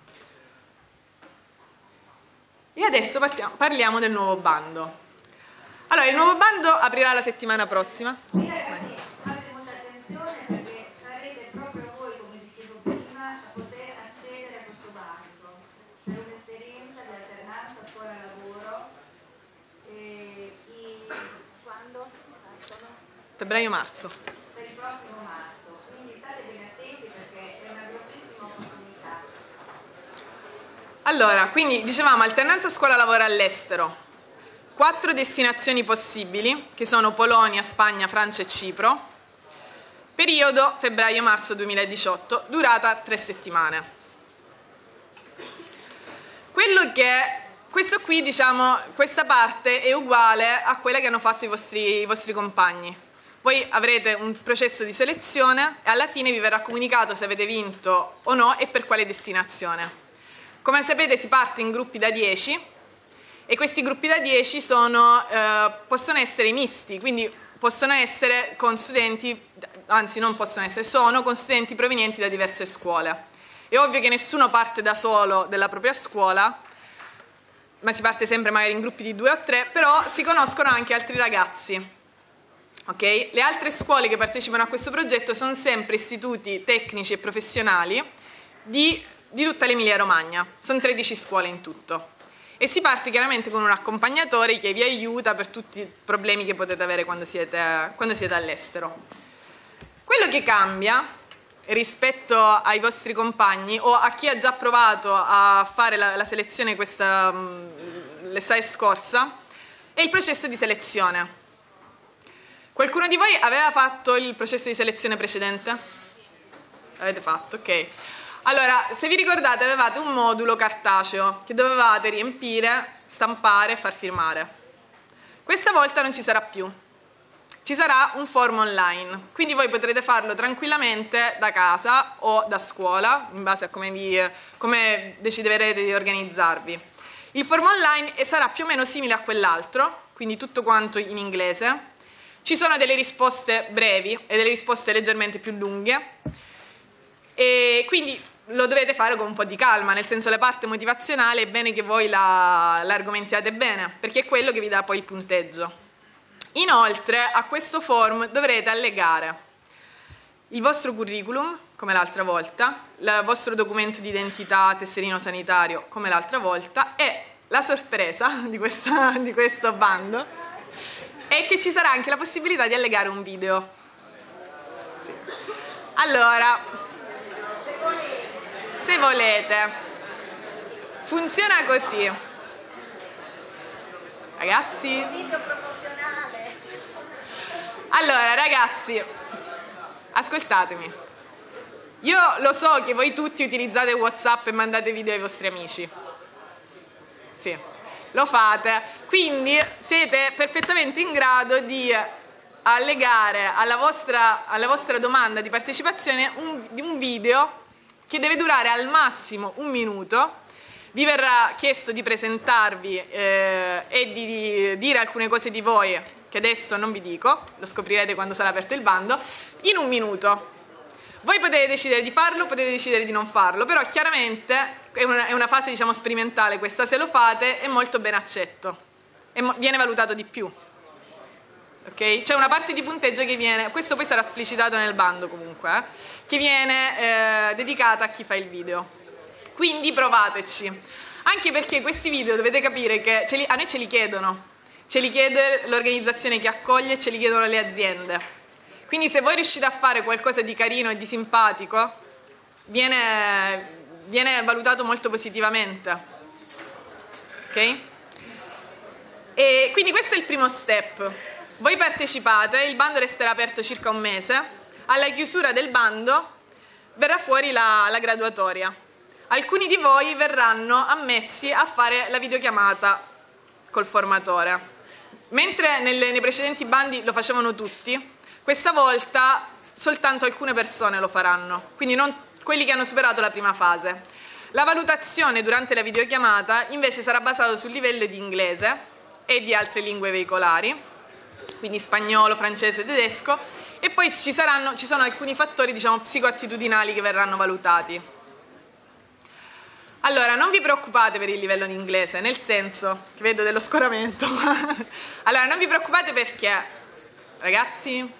E adesso partiamo, parliamo del nuovo bando. Allora, il nuovo bando aprirà la settimana prossima. Febbraio-marzo. Per il prossimo marzo, quindi state ben attenti perché è una grossissima opportunità. Allora, quindi dicevamo alternanza scuola-lavoro all'estero. Quattro destinazioni possibili, che sono Polonia, Spagna, Francia e Cipro. Periodo febbraio-marzo duemiladiciotto, durata tre settimane. Quello che, questo qui, diciamo, questa parte è uguale a quella che hanno fatto i vostri, i vostri compagni. Voi avrete un processo di selezione e alla fine vi verrà comunicato se avete vinto o no e per quale destinazione. Come sapete si parte in gruppi da dieci e questi gruppi da dieci sono, eh, possono essere misti, quindi possono essere con studenti, anzi non possono essere, sono con studenti provenienti da diverse scuole. È ovvio che nessuno parte da solo della propria scuola, ma si parte sempre magari in gruppi di due o tre, però si conoscono anche altri ragazzi. Okay? Le altre scuole che partecipano a questo progetto sono sempre istituti tecnici e professionali di, di tutta l'Emilia Romagna, sono tredici scuole in tutto. E si parte chiaramente con un accompagnatore che vi aiuta per tutti i problemi che potete avere quando siete, quando siete all'estero. Quello che cambia rispetto ai vostri compagni o a chi ha già provato a fare la, la selezione questa, l'estate scorsa è il processo di selezione. Qualcuno di voi aveva fatto il processo di selezione precedente? L'avete fatto, ok. Allora, se vi ricordate avevate un modulo cartaceo che dovevate riempire, stampare e far firmare. Questa volta non ci sarà più. Ci ci sarà un form online, quindi voi potrete farlo tranquillamente da casa o da scuola, in base a come, vi, come deciderete di organizzarvi. Il form online sarà più o meno simile a quell'altro, quindi tutto quanto in inglese. Ci sono delle risposte brevi e delle risposte leggermente più lunghe, e quindi lo dovete fare con un po' di calma, nel senso la parte motivazionale è bene che voi la, la argomentiate bene, perché è quello che vi dà poi il punteggio. Inoltre a questo form dovrete allegare il vostro curriculum, come l'altra volta, il vostro documento di identità, tesserino sanitario, come l'altra volta, e la sorpresa di, questa, di questo bando è che ci sarà anche la possibilità di allegare un video. Sì. Allora, se volete, funziona così. Ragazzi? Video promozionale. Allora, ragazzi, ascoltatemi. Io lo so che voi tutti utilizzate WhatsApp e mandate video ai vostri amici. Sì, lo fate. Quindi siete perfettamente in grado di allegare alla vostra, alla vostra domanda di partecipazione un, un video che deve durare al massimo un minuto. Vi verrà chiesto di presentarvi eh, e di, di dire alcune cose di voi che adesso non vi dico, lo scoprirete quando sarà aperto il bando, in un minuto. Voi potete decidere di farlo, potete decidere di non farlo, però chiaramente è una, è una fase, diciamo, sperimentale questa. Se lo fate è molto ben accetto e viene valutato di più. Okay? C'è una parte di punteggio che viene, questo poi sarà esplicitato nel bando comunque, eh, che viene eh, dedicata a chi fa il video. Quindi provateci, anche perché questi video dovete capire che ce li, a noi ce li chiedono, ce li chiede l'organizzazione che accoglie, ce li chiedono le aziende. Quindi se voi riuscite a fare qualcosa di carino e di simpatico, viene, viene valutato molto positivamente. Ok? E quindi questo è il primo step. Voi partecipate, il bando resterà aperto circa un mese, alla chiusura del bando verrà fuori la, la graduatoria. Alcuni di voi verranno ammessi a fare la videochiamata col formatore. Mentre nelle, nei precedenti bandi lo facevano tutti, questa volta soltanto alcune persone lo faranno, quindi non quelli che hanno superato la prima fase. La valutazione durante la videochiamata invece sarà basata sul livello di inglese e di altre lingue veicolari, quindi spagnolo, francese, tedesco, e poi ci, saranno, ci sono alcuni fattori, diciamo, psicoattitudinali che verranno valutati. Allora, non vi preoccupate per il livello di inglese, nel senso che vedo dello scoramento. Allora, non vi preoccupate perché, ragazzi,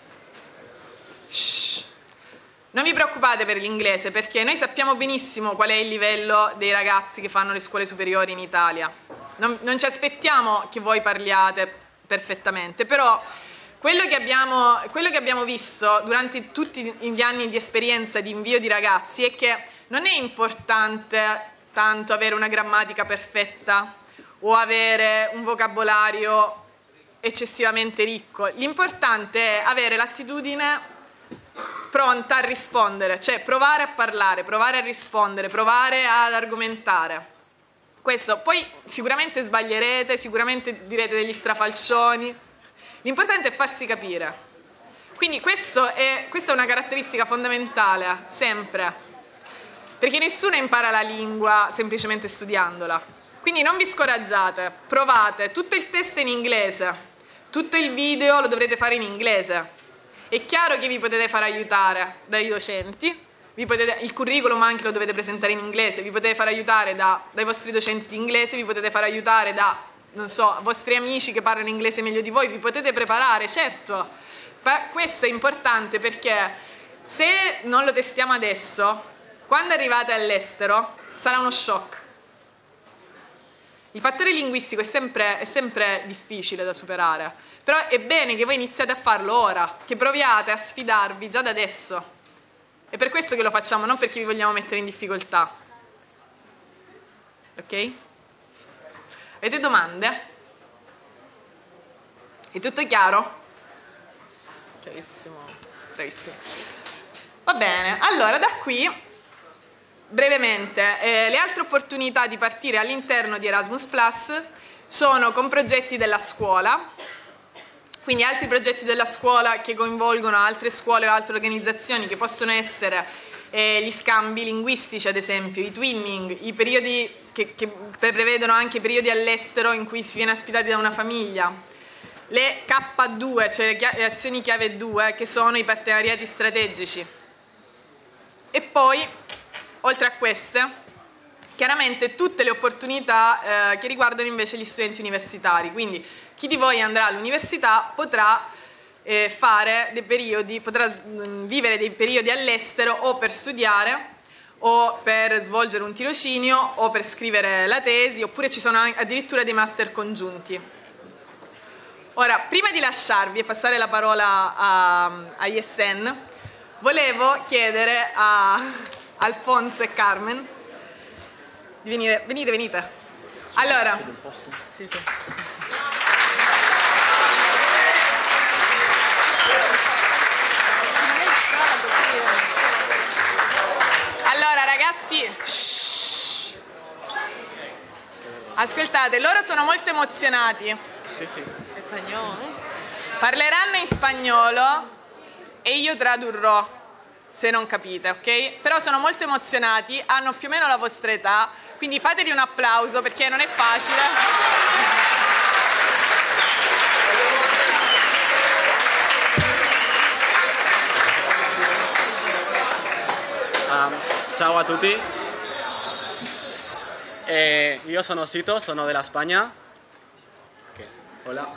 shh, non vi preoccupate per l'inglese, perché noi sappiamo benissimo qual è il livello dei ragazzi che fanno le scuole superiori in Italia. Non, non ci aspettiamo che voi parliate perfettamente, però quello che abbiamo, quello che abbiamo visto durante tutti gli anni di esperienza di invio di ragazzi è che non è importante tanto avere una grammatica perfetta o avere un vocabolario eccessivamente ricco. L'importante è avere l'attitudine pronta a rispondere, cioè provare a parlare, provare a rispondere, provare ad argomentare. Questo, poi sicuramente sbaglierete, sicuramente direte degli strafalcioni, l'importante è farsi capire. Quindi questo è, questa è una caratteristica fondamentale, sempre. Perché nessuno impara la lingua semplicemente studiandola. Quindi non vi scoraggiate, provate, tutto il test è in inglese, tutto il video lo dovrete fare in inglese. È chiaro che vi potete fare aiutare dai docenti, vi potete, il curriculum anche lo dovete presentare in inglese, vi potete fare aiutare da, dai vostri docenti di inglese, vi potete fare aiutare da, non so, vostri amici che parlano inglese meglio di voi, vi potete preparare, certo. Ma questo è importante perché se non lo testiamo adesso, quando arrivate all'estero sarà uno shock. Il fattore linguistico è sempre, è sempre difficile da superare, però è bene che voi iniziate a farlo ora, che proviate a sfidarvi già da adesso. È per questo che lo facciamo, non perché vi vogliamo mettere in difficoltà. Ok? Avete domande? È tutto chiaro? Chiarissimo, bravissimo. Va bene, allora da qui brevemente, eh, le altre opportunità di partire all'interno di Erasmus Plus sono con progetti della scuola, Quindi altri progetti della scuola che coinvolgono altre scuole o altre organizzazioni, che possono essere eh, gli scambi linguistici, ad esempio, i twinning, i periodi che, che prevedono anche periodi all'estero in cui si viene ospitati da una famiglia, le K due, cioè le azioni chiave due, che sono i partenariati strategici. E poi, oltre a queste, chiaramente tutte le opportunità eh, che riguardano invece gli studenti universitari. Quindi chi di voi andrà all'università potrà eh, fare dei periodi, potrà mh, vivere dei periodi all'estero o per studiare o per svolgere un tirocinio o per scrivere la tesi, oppure ci sono addirittura dei master congiunti. Ora, prima di lasciarvi e passare la parola a, a I S N, volevo chiedere a Alfonso e Carmen di venire. Venite, venite. Allora, sì, sì. Allora ragazzi, shh. Ascoltate, loro sono molto emozionati. Sì, sì. Parleranno in spagnolo e io tradurrò se non capite, ok? Però sono molto emozionati, hanno più o meno la vostra età, quindi fategli un applauso perché non è facile. Um, ciao a tutti, eh, io sono Sito, sono della Spagna. Okay. Hola.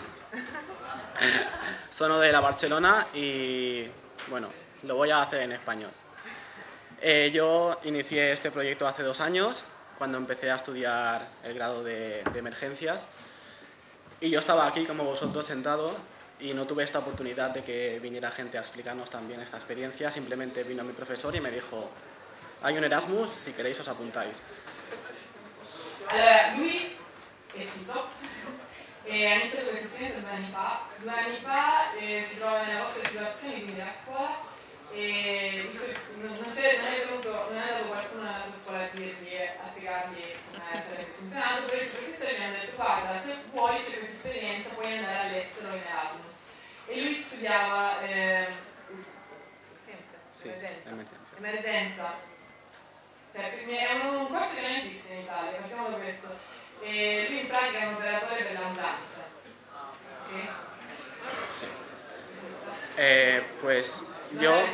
Sono de la Barcelona y bueno, lo voy a hacer en español. Eh, yo inicié este proyecto hace dos años, cuando empecé a estudiar el grado de, de emergencias, y yo estaba aquí como vosotros sentado y no tuve esta oportunidad de que viniera gente a explicarnos también esta experiencia. Simplemente vino mi profesor y me dijo: hay un Erasmus, si queréis os apuntáis. Allora, lui è Sito e ha iniziato questa esperienza due anni fa. Due anni fa eh, si trova nella vostra situazione, quindi nella scuola, e non, non, è, non, è venuto, non è andato qualcuno nella sua scuola a dirgli, a spiegargli come sarebbe funzionato, però i suoi professori mi hanno detto: guarda, se vuoi c'è questa esperienza, puoi andare all'estero in Erasmus. E lui studiava eh, sì, emergenza. emergenza. emergenza. Cioè, è un corso che non esiste in Italia, partiamo da questo. E lui in pratica è un operatore per l'ambulanza. Okay? Sí. Eh, pues yo, no.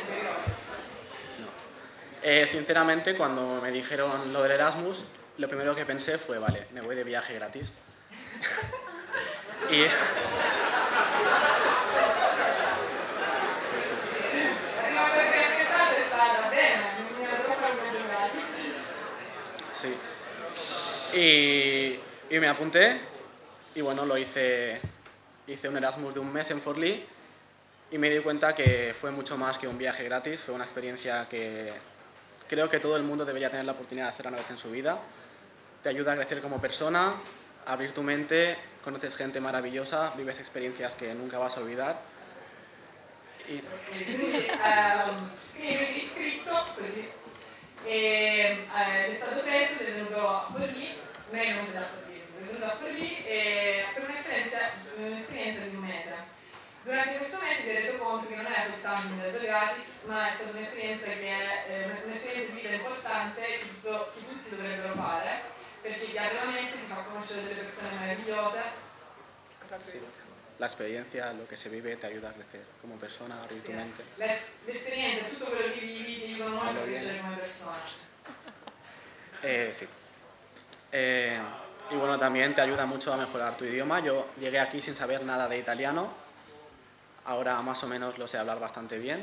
eh, sinceramente, cuando me dijeron lo del Erasmus, lo primero que pensé fue: vale, me voy de viaje gratis. y Sí. Y, y me apunté y bueno, lo hice, hice un Erasmus de un mes en Forlì y me di cuenta que fue mucho más que un viaje gratis. Fue una experiencia que creo que todo el mundo debería tener la oportunidad de hacer una vez en su vida. Te ayuda a crecer como persona, a abrir tu mente, conoces gente maravillosa, vives experiencias que nunca vas a olvidar. Y... um, quindi lui si è iscritto così. E, eh, è stato preso, è venuto a Forlì, non è venuto da Forlì, è venuto a Forlì e, per un'esperienza, un'esperienza di un mese. Durante questo mese si è reso conto che non era soltanto un viaggio gratis, ma è stata un'esperienza che è eh, un'esperienza di vita importante che, tutto, che tutti dovrebbero fare, perché chiaramente ti fa conoscere delle persone meravigliose. Sì. La experiencia, lo que se vive, te ayuda a crecer como persona, a abrir tu mente. L'esperienza, tutto quello che vivi, ti aiuta molto a crescere come persona. Eh, sí. Eh, y bueno, también te ayuda mucho a mejorar tu idioma. Yo llegué aquí sin saber nada de italiano. Ahora más o menos lo sé hablar bastante bien.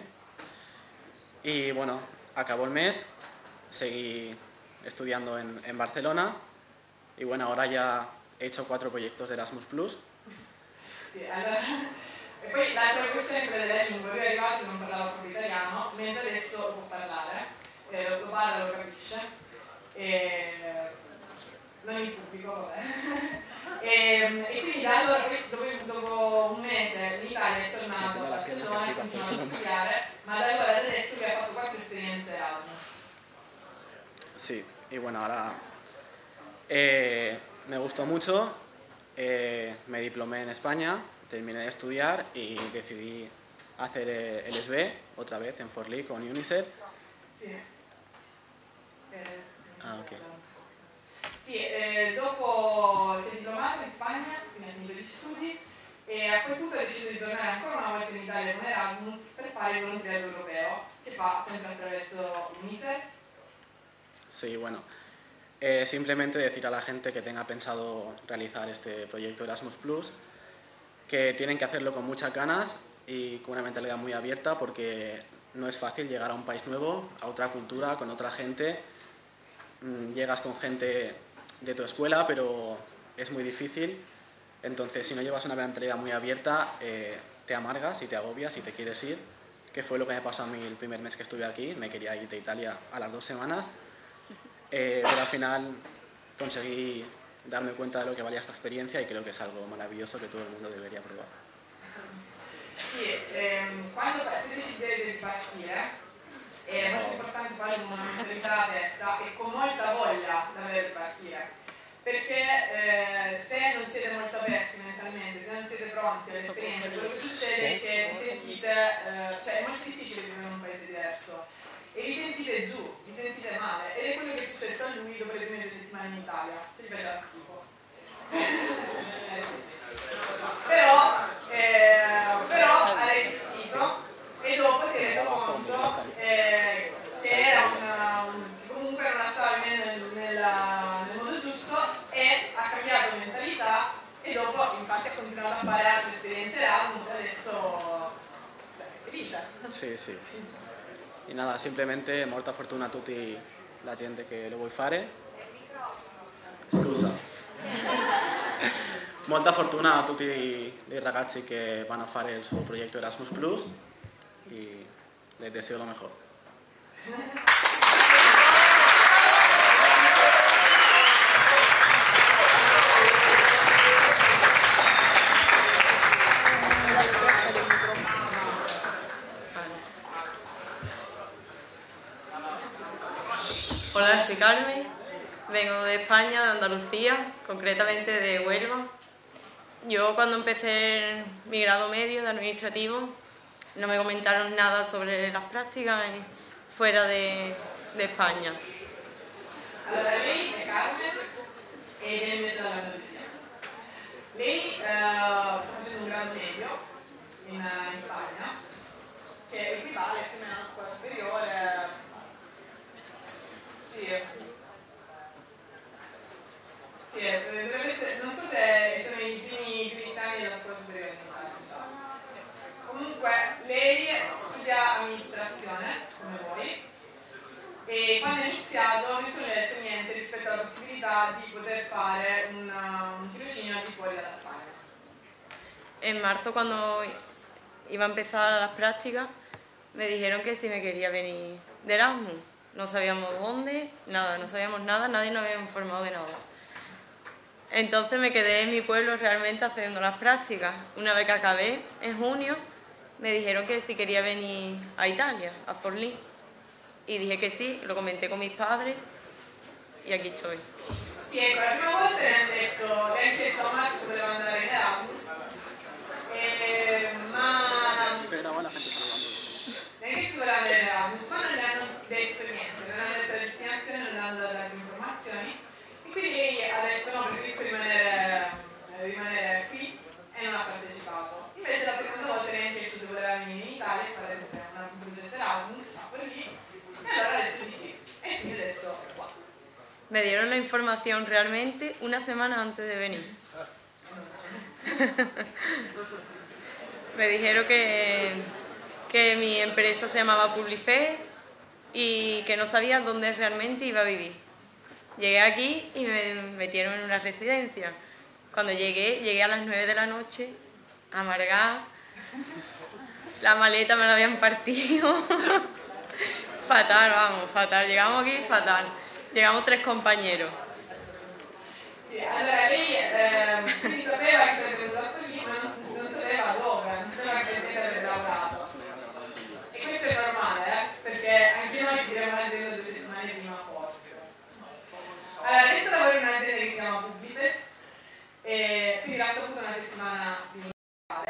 Y bueno, acabó el mes, seguí estudiando en, en Barcelona. Y bueno, ahora ya he hecho cuatro proyectos de Erasmus Plus. Sì, allora, e poi l'altra questione è quella della lingua. Lui è arrivato e non parlava proprio italiano, mentre adesso può parlare, eh, lo, lo parla, lo capisce, e, non in pubblico, vabbè. e, e quindi da allora, dopo, dopo un mese in Italia è tornato a Barcellona e continua a studiare, ma da allora ad adesso lui ha fatto quattro esperienze Erasmus. Sí, y bueno, ahora eh, me gustó mucho. Eh, me diplomé en España terminé de estudiar y decidí hacer el S B otra vez en Forlì con Unicef. Sì. Eh, Ah, ok. Sì, eh, dopo si è diplomato in Spagna, quindi ha finito gli studi, e a quel punto ha deciso di tornare ancora una volta in Italia con Erasmus per fare il volontariato europeo, che fa sempre attraverso Unicef. Sí, bueno. Eh, simplemente decir a la gente que tenga pensado realizar este proyecto Erasmus Plus que tienen que hacerlo con muchas ganas y con una mentalidad muy abierta, porque no es fácil llegar a un país nuevo, a otra cultura, con otra gente. Mm, llegas con gente de tu escuela, pero es muy difícil. Entonces, si no llevas una mentalidad muy abierta, eh, te amargas y te agobias y te quieres ir, que fue lo que me pasó a mí el primer mes que estuve aquí. Me quería ir de Italia a las dos semanas, eh, pero al final conseguí darme cuenta de lo que valía esta experiencia y creo que es algo maravilloso que todo el mundo debería probar. Sì, ehm, quando si decide di partire è molto importante fare con una mentalità aperta e con molta voglia di partire, perché eh, se non siete molto aperti mentalmente, se non siete pronti all'esperienza, quello che succede è che vi sentite, eh, cioè è molto difficile vivere in un paese diverso e vi sentite giù, vi sentite male, ed è quello che è successo a lui dopo le prime due settimane in Italia, che gli faceva schifo. però, eh, però ha resistito e dopo si è reso conto eh, che era una, un, comunque non stava nel, nel, nel modo giusto e ha cambiato mentalità e dopo infatti ha continuato a fare altre esperienze Erasmus e adesso è felice. Sì, sì. E nada, simplemente molta fortuna a tutti la gente che lo vuoi fare. Scusa. Molta fortuna a tutti i ragazzi che vanno a fare il suo progetto Erasmus Plus e les deseo lo mejor. Hola, soy Carmen, vengo de España, de Andalucía, concretamente de Huelva. Yo cuando empecé mi grado medio de administrativo no me comentaron nada sobre las prácticas fuera de, de España. Allora, lei è Carmen e viene invece dall'Andalusia. Lei eh, sta facendo un grado medio in, in Spagna, che equivale più o meno alla scuola superiore. Sì, sì, dovrebbe essere, non so se sono i primi, i primi anni della scuola superiore in Italia, diciamo. Comunque lei studia amministrazione, come voi, e quando ha iniziato nessuno le ha detto niente rispetto alla possibilità di poter fare un, un tirocinio al di fuori dalla Spagna. En marzo, cuando iba a empezar las prácticas, me dijeron que si me quería venir de Erasmus. No sabíamos dónde, nada, no sabíamos nada, nadie nos había informado de nada. Entonces me quedé en mi pueblo realmente haciendo las prácticas. Una vez que acabé, en junio, me dijeron que si quería venir a Italia, a Forlì. Y dije que sí, lo comenté con mis padres y aquí estoy. Sì, ecco, la prima volta le hanno detto, le hanno chiesto a Max se voleva andare in Erasmus, eh, ma le hanno chiesto se voleva andare in Erasmus, ma non le hanno detto niente, non hanno detto la destinazione, non le hanno dato altre informazioni, e quindi lei ha detto no, preferisco rimanere, rimanere qui e non ha partecipato. Invece la seconda volta le hanno chiesto se voleva venire in Italia e fare sempre un progetto Erasmus, per lì, e allora ha detto di sì, e quindi adesso è qua. Me dieron la información realmente una semana antes de venir. Me dijeron que, que mi empresa se llamaba Publifest y que no sabía dónde realmente iba a vivir. Llegué aquí y me metieron en una residencia. Cuando llegué, llegué a las nueve de la noche, amargada. La maleta me la habían partido. Fatal, vamos, fatal. Llegamos aquí, fatal. Llegamos tres compañeros. Sì, allora lei eh, quindi sapeva che sarebbe venuto lì, ma non, non sapeva dove, non sapeva che azienda avrebbe lavorato. E questo è normale, eh? Perché anche noi diremo un'azienda due settimane prima forse. Allora, adesso lavoro in un'azienda che si chiama Publifest, e quindi l'ha saputo una settimana prima.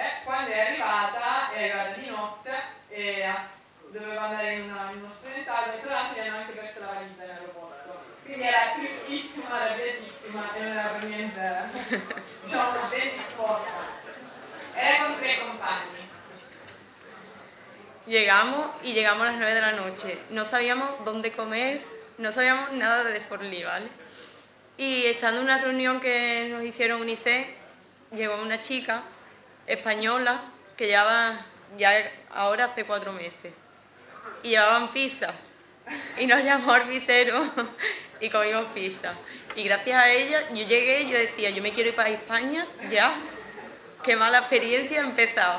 notte e as- doveva andare in, una, in uno studentato e tra l'altro gli hanno anche perso la valigia in aeroporto. Quindi era tristissima, arrabbiatissima e non era per niente, diciamo, ben disposta. Era con tre compagni. Llegamos y llegamos a las nueve de la noche. No sabíamos dónde comer, no sabíamos nada de Forlì, ¿vale? Y estando en una reunión que nos hicieron UNICEF, llegó una chica española que llevaba ya ahora hace cuatro meses. Y llevaban pizza. Y nos llamó al visero y comimos pizza. Y gracias a ella, yo llegué y yo decía, yo me quiero ir para España ya. Qué mala experiencia ha empezado.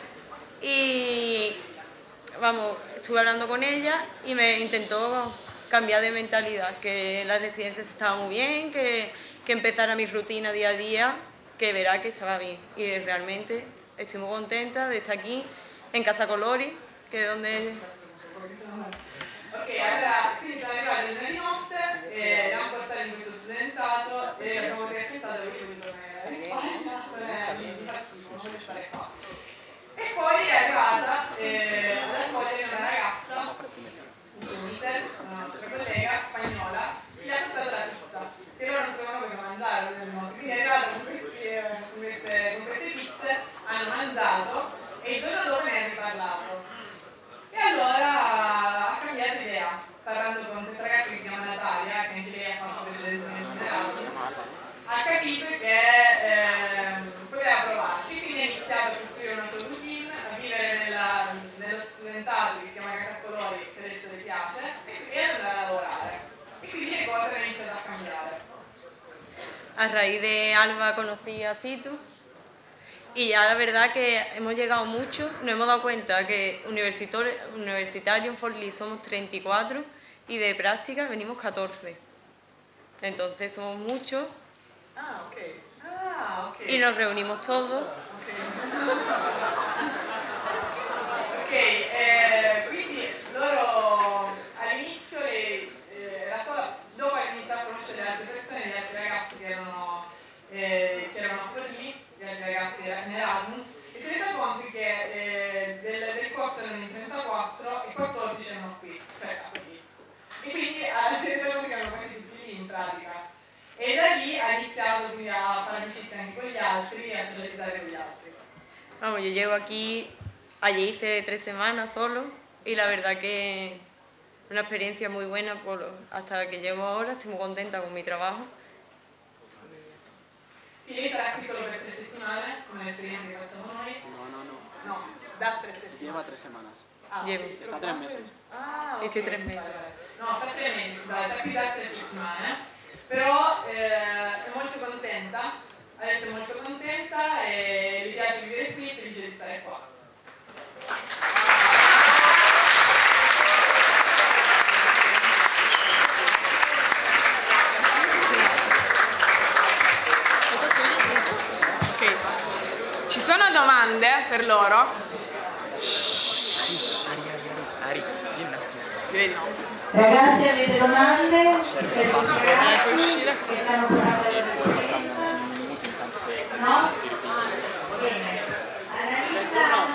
Y vamos, estuve hablando con ella y me intentó cambiar de mentalidad, que la residencia estaba muy bien, que, que empezara mi rutina día a día, que verá que estaba bien. Y realmente estoy muy contenta de estar aquí, en Casa Colori, che è donde... Ok, allora, quindi siamo arrivati a di notte e l'abbiamo portato in questo studentato e abbiamo pensato che io voglio tornare in Spagna, mi fa schifo, non voglio stare qua. E poi è arrivata eh, ad accogliere una ragazza, Unicel, una nostra collega spagnola, che gli ha portato la pizza, che loro non sapevano cosa mangiare, quindi è arrivata con, questi, eh, con, queste, con queste pizze, hanno mangiato e il giorno dopo ne ha riparlato. E allora ha cambiato idea, parlando con questa ragazza che si chiama Natalia, che anche lei ha fatto precedentemente in Erasmus, ha capito che eh, poteva provarci, quindi ha iniziato a costruire una sua routine, a vivere nella, nello studentato che si chiama Casa Colori, che adesso le piace, e quindi è andata a lavorare. E quindi le cose hanno iniziato a cambiare. A raíz de Alba conocí a Citu. Y ya la verdad que hemos llegado mucho, nos hemos dado cuenta que universitario, universitario en Forlì somos treinta y cuatro y de práctica venimos catorce. Entonces somos muchos. Ah, ok. Ah, ok. Y nos reunimos todos. Ok, eh, quindi loro all'inizio, le, eh, la sola, dopo aver iniziato a conoscere le altre persone, gli altri ragazzi che erano, eh, che erano a Forlì, gli altri ragazzi in Erasmus, e si è reso conto che eh, del, del corso erano in trentaquattro e quattordici erano qui, cioè a Forlì. E quindi eh, si è reso conto che erano quasi tutti lì in pratica. E da lì ha iniziato quindi a fare amicizia anche con gli altri e a socializzare con gli altri. Vamos, yo llego aquí, allí hice tres semanas solo y la verdad que una experiencia muy buena por, hasta que llevo ahora, estoy muy contenta con mi trabajo. Sì, lei sarà qui solo per tre settimane, come l'esperienza che facciamo noi. No, no, no. No, da tre settimane. Lleva tres semanas. Ah, Llevo. Está tres meses. Ah, ok. Estoy tres meses. No, sta tre mesi, scusate, sta qui da tre settimane. Però eh, è molto contenta, adesso è molto contenta e gli piace vivere qui e felice di stare qua. Ok. Ci sono domande per loro? Ari, Ari, vieni un attimo. Direi di no. Ragazzi, avete domande? Serve un passo per puoi uscire Che stanno parlando e da poi facciamo un minuto intanto che No? ti ripiglio. Bene. Annalisa?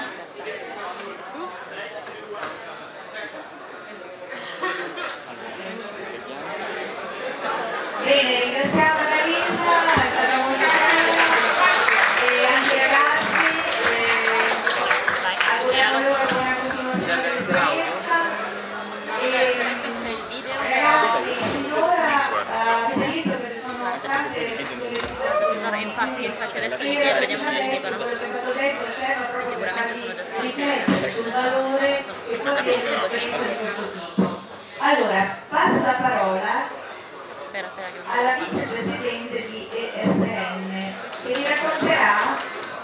Bene, ringraziamo Annalisa, è stata molto bella e anche i ragazzi, e auguriamo loro buona continuazione dell'esperienza. E ragazzi, finora eh, avete visto che ci sono tante sollecitazioni. No, infatti, infatti adesso gli chiedo, vediamo se li dicono. Sì, sicuramente sono già stati. riflettere sul valore e poi essere di questo tipo. Allora, passo la parola Spera, spera che alla vicepresidente di E S N che vi racconterà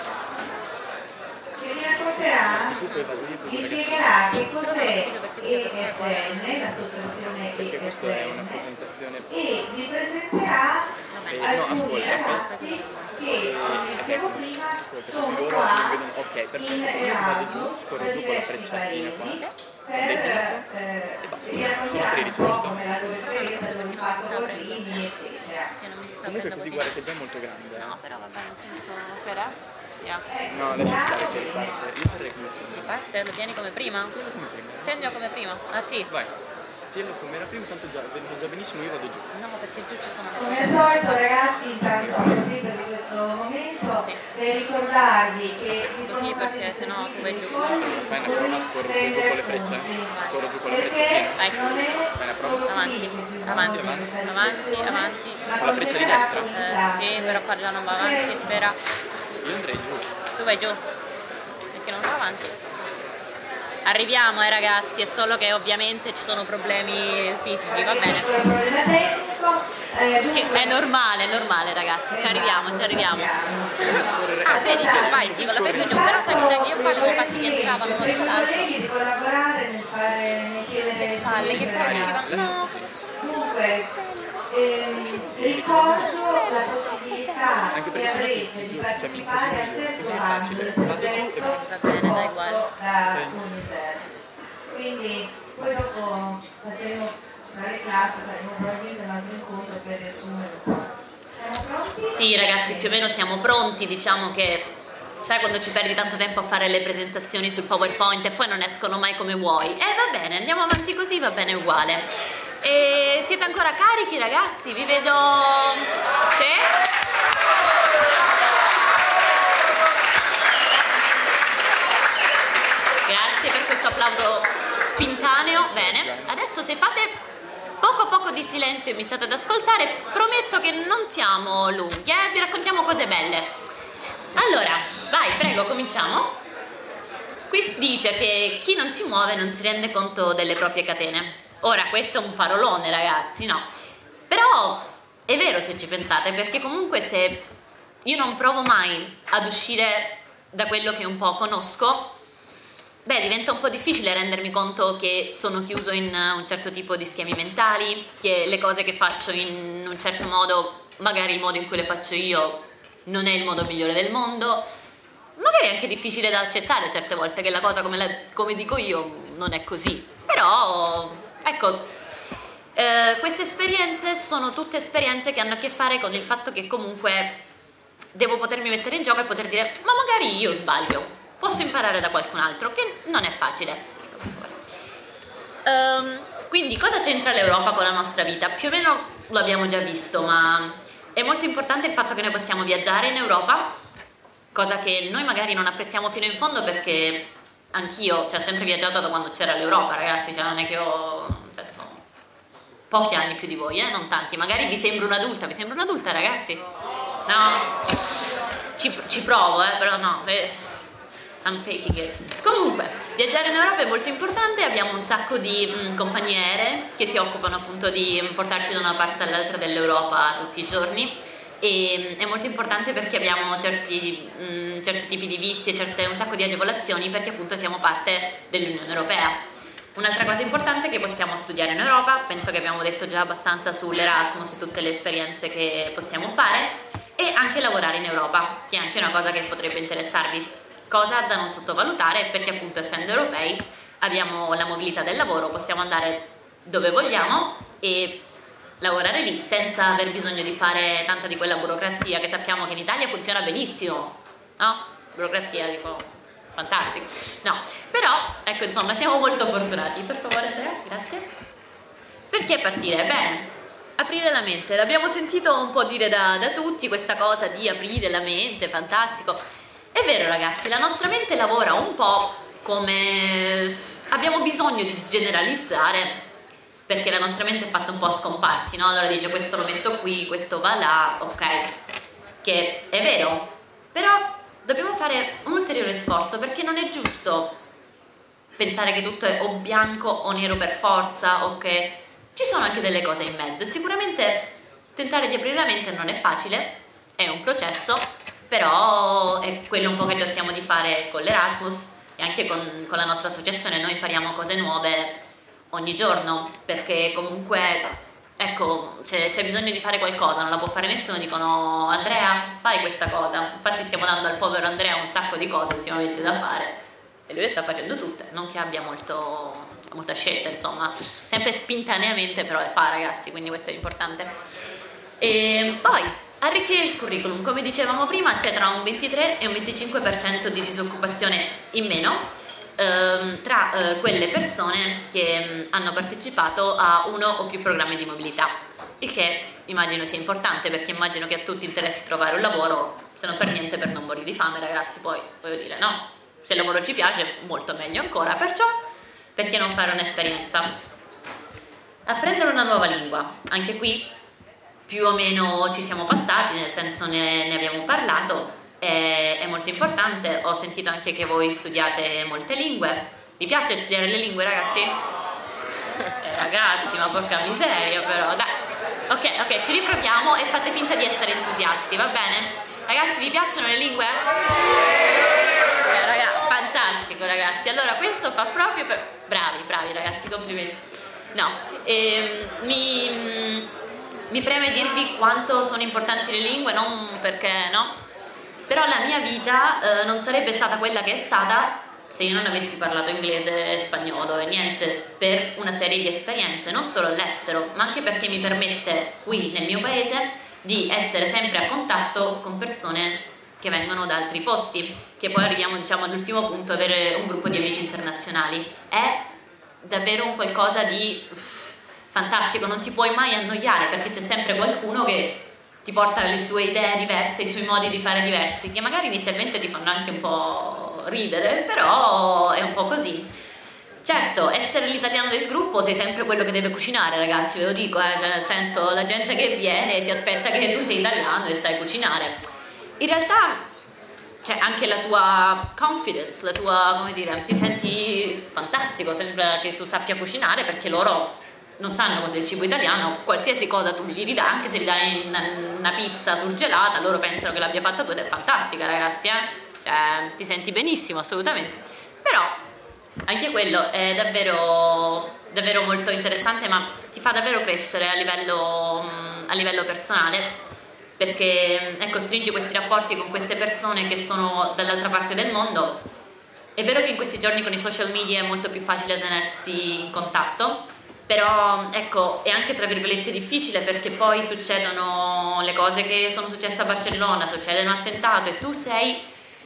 che vi racconterà vi spiegherà che cos'è E S N, l'associazione E S N, e vi presenterà alcuni ragazzi che, come dicevo prima, sono qua in Erasmus da diversi paesi per eh, vi racconteranno un po' come la loro esperienza, dove hanno fatto Corrini, eccetera. Comunque così guarda che è già molto grande. No, però va bene, nel senso, spera. Yeah. No, lascia stare che riparte. Riparte come prima. Riparte? Lo tieni come prima? Tienilo come prima. Tienilo come prima? Ah sì? Vai. Tienilo come era prima, tanto già, vedo già benissimo, io vado giù. No, perché giù ci sono... Come al solito ragazzi, intanto approfitto di questo momento Sì. per ricordarvi che vi sono Sì, stati perché sennò tu vai giù. Fai una prova, scorro su giù con le frecce. Scorro giù con le frecce perché prima. Vai. non è Fai una prova. solo Avanti, qui che si avanti, svolge avanti, questa avanti, riflessione, avanti. ma Con la freccia di continuerà destra? con il Eh, classe. sì, però qua già non va avanti, spera. Io andrei giù. Tu vai giù. Perché non va avanti. Arriviamo eh ragazzi, è solo che ovviamente ci sono problemi fisici, va bene. Problema tecnico, eh, Che è normale, è normale ragazzi, ci arriviamo, ci arriviamo. Ah, vedi giù, vai, sì, con la freccia giù, però sai che io qua avevo fatti che entravano uno dopo l'altro. di collaborare nel fare, nel chiedere Che palle, che palle, no. Comunque, ehm, ricordo la possibilità Anche che perché sono avrete tutti di giù, cioè mi partecipare al così terzo è anno facile. del Vado giù e progetto basta. Va bene, dai, uguale. proposto da Uniser. Quindi poi dopo passeremo tra le classi, faremo probabilmente un altro incontro per riassumere un po'. Siamo pronti? Sì ragazzi, più o meno siamo pronti, diciamo che sai quando ci perdi tanto tempo a fare le presentazioni sul PowerPoint e poi non escono mai come vuoi. E eh, va bene, andiamo avanti così, va bene uguale. E siete ancora carichi ragazzi? Vi vedo... Sì? Grazie per questo applauso spintaneo. Bene, adesso se fate poco poco di silenzio e mi state ad ascoltare, prometto che non siamo lunghi, eh? Vi raccontiamo cose belle. Allora, vai, prego, cominciamo. Qui dice che chi non si muove non si rende conto delle proprie catene. Ora, questo è un parolone, ragazzi, no? Però è vero se ci pensate, perché comunque se io non provo mai ad uscire da quello che un po' conosco, beh, diventa un po' difficile rendermi conto che sono chiuso in un certo tipo di schemi mentali, che le cose che faccio in un certo modo, magari il modo in cui le faccio io non è il modo migliore del mondo. Magari è anche difficile da accettare certe volte che la cosa come, la, come dico io non è così. Però, ecco, eh, queste esperienze sono tutte esperienze che hanno a che fare con il fatto che comunque devo potermi mettere in gioco e poter dire ma magari io sbaglio, posso imparare da qualcun altro, che non è facile. Um, quindi cosa c'entra l'Europa con la nostra vita? Più o meno lo abbiamo già visto, ma è molto importante il fatto che noi possiamo viaggiare in Europa, cosa che noi magari non apprezziamo fino in fondo, perché anch'io, cioè, ho sempre viaggiato da quando c'era l'Europa, ragazzi, cioè non è che ho... Cioè, sono pochi anni più di voi, eh? Non tanti, magari vi sembro un'adulta, vi sembro un'adulta ragazzi? No? Ci, ci provo, eh, però no, eh, I'm faking it. Comunque, viaggiare in Europa è molto importante, abbiamo un sacco di mh, compagnie aeree che si occupano appunto di portarci da una parte all'altra dell'Europa tutti i giorni, e mh, è molto importante perché abbiamo certi, mh, certi tipi di visti e certe, un sacco di agevolazioni, perché appunto siamo parte dell'Unione Europea. Un'altra cosa importante è che possiamo studiare in Europa, penso che abbiamo detto già abbastanza sull'Erasmus e tutte le esperienze che possiamo fare, e anche lavorare in Europa, che è anche una cosa che potrebbe interessarvi, cosa da non sottovalutare, perché appunto essendo europei abbiamo la mobilità del lavoro, possiamo andare dove vogliamo e lavorare lì senza aver bisogno di fare tanta di quella burocrazia che sappiamo che in Italia funziona benissimo, no? Burocrazia, dico, fantastico. No, però, ecco, insomma, siamo molto fortunati. Per favore, Andrea, grazie. Perché partire? Bene, aprire la mente. L'abbiamo sentito un po' dire da, da tutti, questa cosa di aprire la mente, fantastico. È vero, ragazzi, la nostra mente lavora un po' come... abbiamo bisogno di generalizzare, perché la nostra mente è fatta un po' a scomparti, no? Allora dice questo lo metto qui, questo va là, ok, che è vero, però dobbiamo fare un ulteriore sforzo, perché non è giusto pensare che tutto è o bianco o nero per forza, o che ci sono anche delle cose in mezzo, e sicuramente tentare di aprire la mente non è facile, è un processo, però è quello un po' che cerchiamo di fare con l'Erasmus e anche con, con la nostra associazione. Noi impariamo cose nuove ogni giorno, perché comunque, ecco, c'è, c'è bisogno di fare qualcosa, non la può fare nessuno, dicono Andrea fai questa cosa, infatti stiamo dando al povero Andrea un sacco di cose ultimamente da fare e lui le sta facendo tutte, non che abbia molto, molta scelta, insomma, sempre spintaneamente, però le fa, ragazzi, quindi questo è importante. E poi Arricchire il curriculum, come dicevamo prima, c'è tra un ventitré e un venticinque per cento di disoccupazione in meno ehm, tra eh, quelle persone che mh, hanno partecipato a uno o più programmi di mobilità, il che immagino sia importante, perché immagino che a tutti interessi trovare un lavoro, se non per niente per non morire di fame, ragazzi. Poi voglio dire, no, se il lavoro ci piace molto meglio ancora, perciò perché non fare un'esperienza? Apprendere una nuova lingua, anche qui più o meno ci siamo passati, nel senso ne, ne abbiamo parlato, è, è molto importante. Ho sentito anche che voi studiate molte lingue. Vi piace studiare le lingue, ragazzi? Eh, ragazzi, ma porca miseria però, dai. Ok, ok, ci riproviamo e fate finta di essere entusiasti, va bene? Ragazzi, vi piacciono le lingue? Eh, ragazzi, fantastico, ragazzi. Allora, questo fa proprio per... Bravi, bravi, ragazzi, complimenti. No, ehm, mi... Mi preme dirvi quanto sono importanti le lingue, non perché no, però la mia vita eh, non sarebbe stata quella che è stata se io non avessi parlato inglese e spagnolo e niente, per una serie di esperienze, non solo all'estero, ma anche perché mi permette qui nel mio paese di essere sempre a contatto con persone che vengono da altri posti, che poi arriviamo, diciamo, all'ultimo punto, avere un gruppo di amici internazionali. È davvero un qualcosa di fantastico, non ti puoi mai annoiare, perché c'è sempre qualcuno che ti porta le sue idee diverse, i suoi modi di fare diversi, che magari inizialmente ti fanno anche un po' ridere, però è un po' così. Certo, essere l'italiano del gruppo sei sempre quello che deve cucinare, ragazzi, ve lo dico, eh? Cioè, nel senso, la gente che viene si aspetta che tu sei italiano e sai cucinare. In realtà, cioè, anche la tua confidence, la tua, come dire, ti senti fantastico, sembra che tu sappia cucinare, perché loro non sanno cos'è il cibo italiano, qualsiasi cosa tu gli ridai, anche se gli dai una, una pizza surgelata, loro pensano che l'abbia fatta tu ed è fantastica, ragazzi, eh? Cioè, ti senti benissimo, assolutamente. Però anche quello è davvero, davvero molto interessante, ma ti fa davvero crescere a livello, a livello personale, perché ecco, stringi questi rapporti con queste persone che sono dall'altra parte del mondo. È vero che in questi giorni con i social media è molto più facile tenersi in contatto, però ecco, è anche tra virgolette difficile, perché poi succedono le cose che sono successe a Barcellona, succede un attentato e tu sei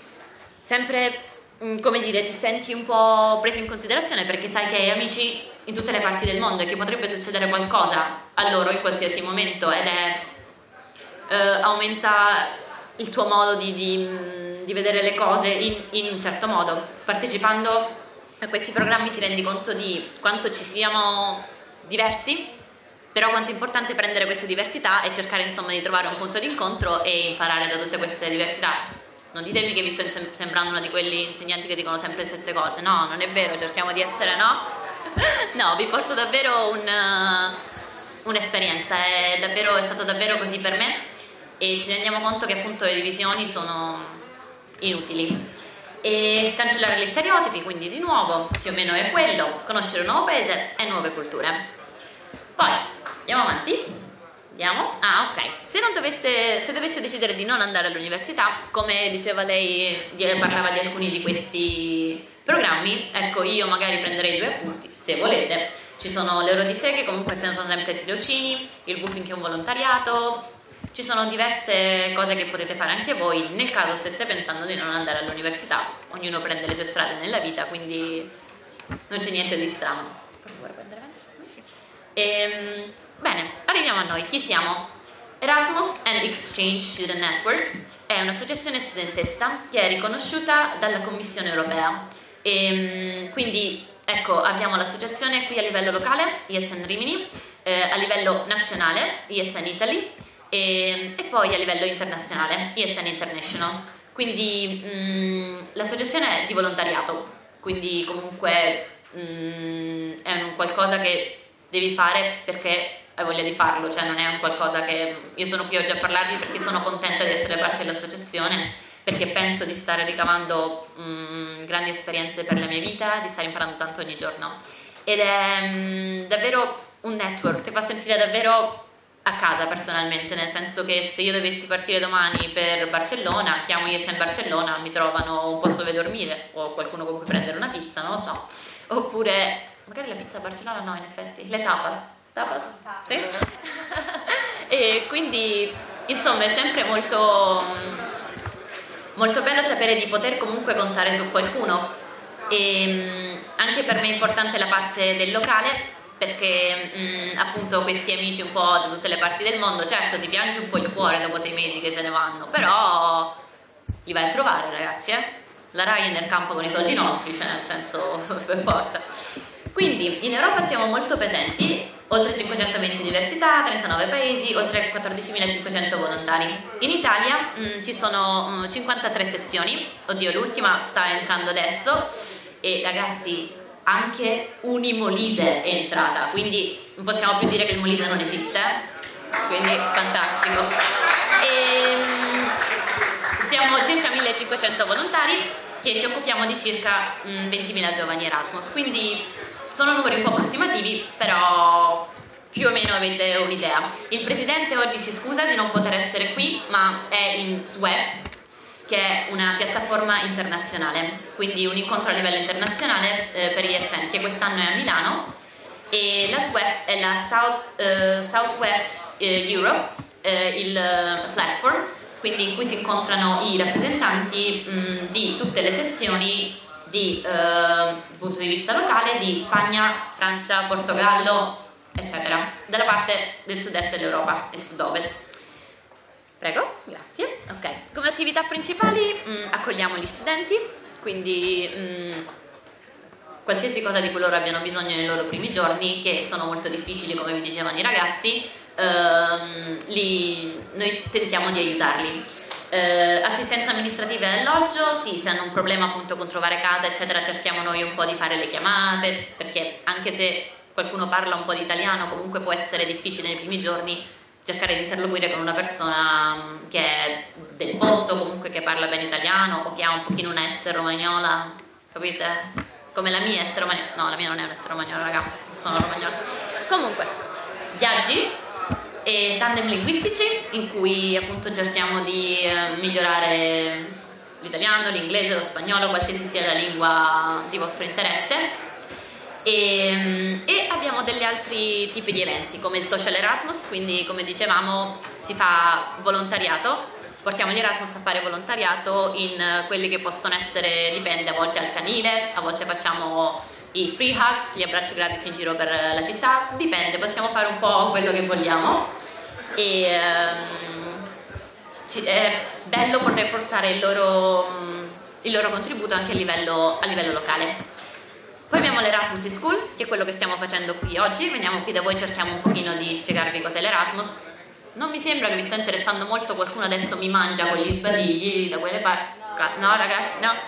sempre, come dire, ti senti un po' preso in considerazione, perché sai che hai amici in tutte le parti del mondo e che potrebbe succedere qualcosa a loro in qualsiasi momento, ed è eh, aumenta il tuo modo di, di, di vedere le cose in, in un certo modo. Partecipando a questi programmi ti rendi conto di quanto ci siamo diversi, però quanto è importante prendere queste diversità e cercare, insomma, di trovare un punto di incontro e imparare da tutte queste diversità. Non ditemi che vi sto sembrando una di quegli insegnanti che dicono sempre le stesse cose, no, non è vero, cerchiamo di essere, no? No, vi porto davvero un, un'esperienza, è, davvero, è stato davvero così per me, e ci rendiamo conto che appunto le divisioni sono inutili. E cancellare gli stereotipi, quindi di nuovo più o meno è quello, conoscere un nuovo paese e nuove culture. Poi andiamo avanti, andiamo. Ah, ok, se non doveste, se doveste decidere di non andare all'università, come diceva lei, parlava di alcuni di questi programmi, ecco, io magari prenderei due appunti, se volete. Ci sono le Odissee, che comunque sono sempre tirocini, il Woofing, che è un volontariato. Ci sono diverse cose che potete fare anche voi nel caso steste pensando di non andare all'università. Ognuno prende le sue strade nella vita, quindi non c'è niente di strano. Per favore, prendere avanti? Ehm, bene, arriviamo a noi. Chi siamo? Erasmus and Exchange Student Network è un'associazione studentessa che è riconosciuta dalla Commissione Europea. E, quindi, ecco, abbiamo l'associazione qui a livello locale, I S N Rimini, eh, a livello nazionale, I S N Italy, E, e poi a livello internazionale, I S N International. Quindi mh, l'associazione è di volontariato, quindi comunque mh, è un qualcosa che devi fare perché hai voglia di farlo, cioè non è un qualcosa che... Io sono qui oggi a parlarvi perché sono contenta di essere parte dell'associazione, perché penso di stare ricavando mh, grandi esperienze per la mia vita, di stare imparando tanto ogni giorno, ed è mh, davvero un network, ti fa sentire davvero a casa personalmente, nel senso che se io dovessi partire domani per Barcellona, chiamo I S N Barcellona, mi trovano un posto dove dormire o qualcuno con cui prendere una pizza, non lo so, oppure magari la pizza a Barcellona, no, in effetti le tapas tapas, sì? E quindi insomma è sempre molto, molto bello sapere di poter comunque contare su qualcuno, e anche per me è importante la parte del locale, perché mh, appunto questi amici un po' da tutte le parti del mondo, certo ti piange un po' il cuore dopo sei mesi che se ne vanno, però li vai a trovare, ragazzi, eh? La Rai è nel campo con i soldi nostri, cioè nel senso per forza. Quindi in Europa siamo molto presenti, oltre cinquecentoventi università, trentanove paesi, oltre quattordicimilacinquecento volontari. In Italia mh, ci sono mh, cinquantatré sezioni, oddio l'ultima sta entrando adesso, e ragazzi anche Unimolise è entrata, quindi non possiamo più dire che il Molise non esiste, quindi fantastico. E, siamo circa millecinquecento volontari che ci occupiamo di circa mh, ventimila giovani Erasmus, quindi sono numeri un po' approssimativi, però più o meno avete un'idea. Il presidente oggi si scusa di non poter essere qui, ma è in SWEP, che è una piattaforma internazionale, quindi un incontro a livello internazionale eh, per gli assenti, che quest'anno è a Milano, e la SWEP è la South, uh, Southwest uh, Europe, uh, il uh, platform, quindi in cui si incontrano i rappresentanti mh, di tutte le sezioni di, uh, dal punto di vista locale, di Spagna, Francia, Portogallo, eccetera, dalla parte del sud-est dell'Europa e sud-ovest. Prego, grazie. Ok, come attività principali mh, accogliamo gli studenti, quindi mh, qualsiasi cosa di cui loro abbiano bisogno nei loro primi giorni, che sono molto difficili come vi dicevano i ragazzi, ehm, li, noi tentiamo di aiutarli. Eh, assistenza amministrativa e alloggio, sì, se hanno un problema appunto con trovare casa eccetera, cerchiamo noi un po' di fare le chiamate, perché anche se qualcuno parla un po' di italiano comunque può essere difficile nei primi giorni cercare di interloquire con una persona che è del posto, comunque che parla bene italiano o che ha un pochino una S romagnola, capite? Come la mia S romagnola, no, la mia non è una S romagnola, raga, sono romagnola. Comunque, viaggi e tandem linguistici in cui appunto cerchiamo di eh, migliorare l'italiano, l'inglese, lo spagnolo, qualsiasi sia la lingua di vostro interesse. E, e abbiamo degli altri tipi di eventi come il Social Erasmus, quindi come dicevamo si fa volontariato, portiamo gli Erasmus a fare volontariato in quelli che possono essere, dipende, a volte al canile, a volte facciamo i free hugs, gli abbracci gratis in giro per la città, dipende, possiamo fare un po' quello che vogliamo, e um, ci, è bello poter portare il loro, il loro contributo anche a livello, a livello locale. Poi abbiamo l'Erasmus in School, che è quello che stiamo facendo qui oggi. Veniamo qui da voi, cerchiamo un pochino di spiegarvi cos'è l'Erasmus. Non mi sembra che vi sta interessando molto, qualcuno adesso mi mangia con gli sbadigli da quelle parti. No ragazzi, no.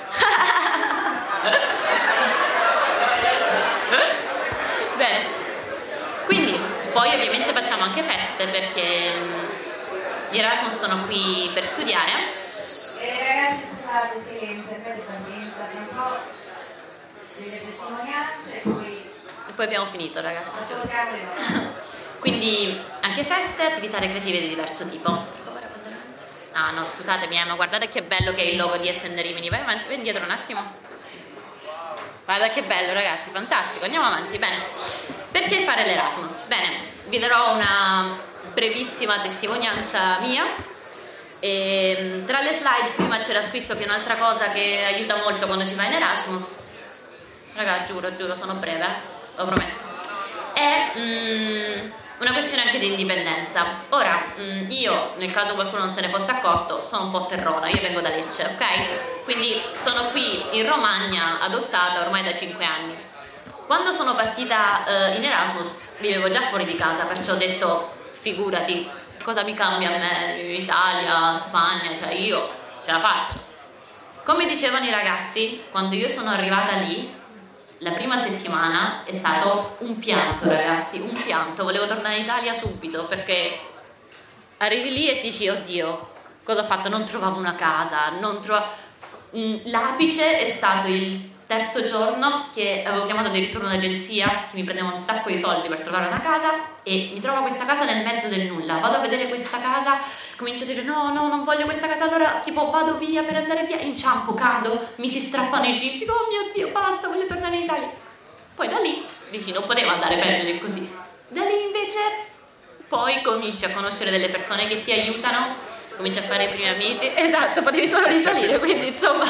Bene. Quindi, poi ovviamente facciamo anche feste, perché gli Erasmus sono qui per studiare. Eh, ragazzi, scusate, silenzio, aspetta, un po'. Delle testimonianze e poi... E poi abbiamo finito, ragazzi. Quindi anche feste, attività ricreative di diverso tipo. Ah no, scusatemi, eh, ma guardate che bello che è il logo di S N Rimini. Vai avanti, vai indietro un attimo. Guarda che bello, ragazzi, fantastico. Andiamo avanti, bene. Perché fare l'Erasmus? Bene, vi darò una brevissima testimonianza mia. E, tra le slide prima c'era scritto che un'altra cosa che aiuta molto quando si fa in Erasmus, raga, giuro, giuro, sono breve, lo prometto, è mm, una questione anche di indipendenza. Ora, mm, io, nel caso qualcuno non se ne fosse accorto, sono un po' terrona, io vengo da Lecce, ok? Quindi sono qui in Romagna, adottata ormai da cinque anni. Quando sono partita eh, in Erasmus, vivevo già fuori di casa, perciò ho detto, figurati, cosa mi cambia a me, Italia, Spagna, cioè io ce la faccio. Come dicevano i ragazzi, quando io sono arrivata lì, la prima settimana è stato un pianto, ragazzi, un pianto. Volevo tornare in Italia subito, perché arrivi lì e dici, oddio, cosa ho fatto? Non trovavo una casa, non trovavo... L'apice è stato il terzo giorno che avevo chiamato addirittura un'agenzia che mi prendeva un sacco di soldi per trovare una casa, e mi trovo questa casa nel mezzo del nulla. Vado a vedere questa casa, comincio a dire no, no, non voglio questa casa, allora tipo vado via per andare via, inciampo, cado, mi si strappano i jeans, dico oh mio Dio, basta, voglio tornare in Italia. Poi da lì, dici, non poteva andare peggio di così. Da lì invece poi cominci a conoscere delle persone che ti aiutano, cominci a fare i primi amici, esatto, potevi solo risalire, quindi insomma,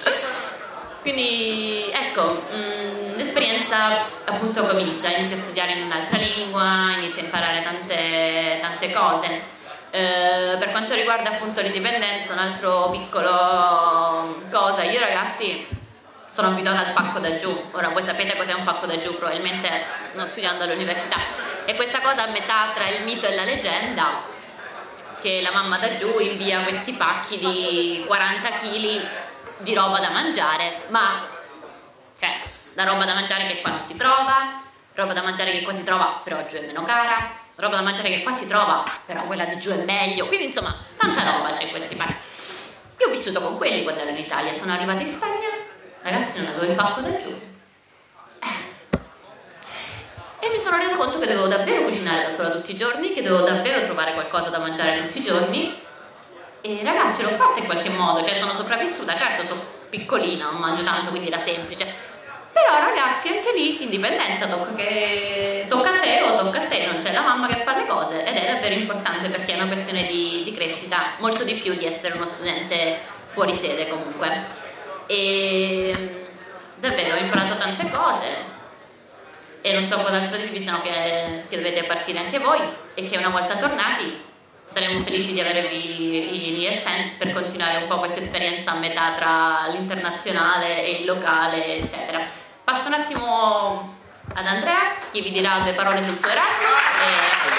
quindi ecco, mh, l'esperienza appunto comincia, inizi a studiare in un'altra lingua, inizi a imparare tante, tante cose. Eh, per quanto riguarda appunto l'indipendenza, un altro piccolo cosa, io ragazzi sono abituata al pacco da giù. Ora voi sapete cos'è un pacco da giù, probabilmente non studiando all'università, e questa cosa a metà tra il mito e la leggenda, che la mamma da giù invia questi pacchi di quaranta chili di roba da mangiare, ma cioè la roba da mangiare che qua non si trova, roba da mangiare che qua si trova però giù è meno cara, roba da mangiare che qua si trova però quella di giù è meglio, quindi insomma tanta roba c'è in questi pacchi. Io ho vissuto con quelli quando ero in Italia, sono arrivata in Spagna, ragazzi, non avevo il pacco da giù, eh. e mi sono reso conto che dovevo davvero cucinare da sola tutti i giorni, che dovevo davvero trovare qualcosa da mangiare tutti i giorni, e ragazzi l'ho fatta in qualche modo, cioè sono sopravvissuta, certo sono piccolina, non mangio tanto quindi era semplice, però ragazzi anche lì indipendenza, tocca, che... tocca a te o tocca a te, non c'è la mamma che fa le cose, ed è davvero importante perché è una questione di, di crescita, molto di più di essere uno studente fuori sede comunque. E davvero ho imparato tante cose e non so cos'altro dirvi, se no che, che dovete partire anche voi e che una volta tornati saremo felici di avervi in I S N per continuare un po' questa esperienza a metà tra l'internazionale e il locale eccetera. Passo un attimo ad Andrea che vi dirà due parole sul suo Erasmus e...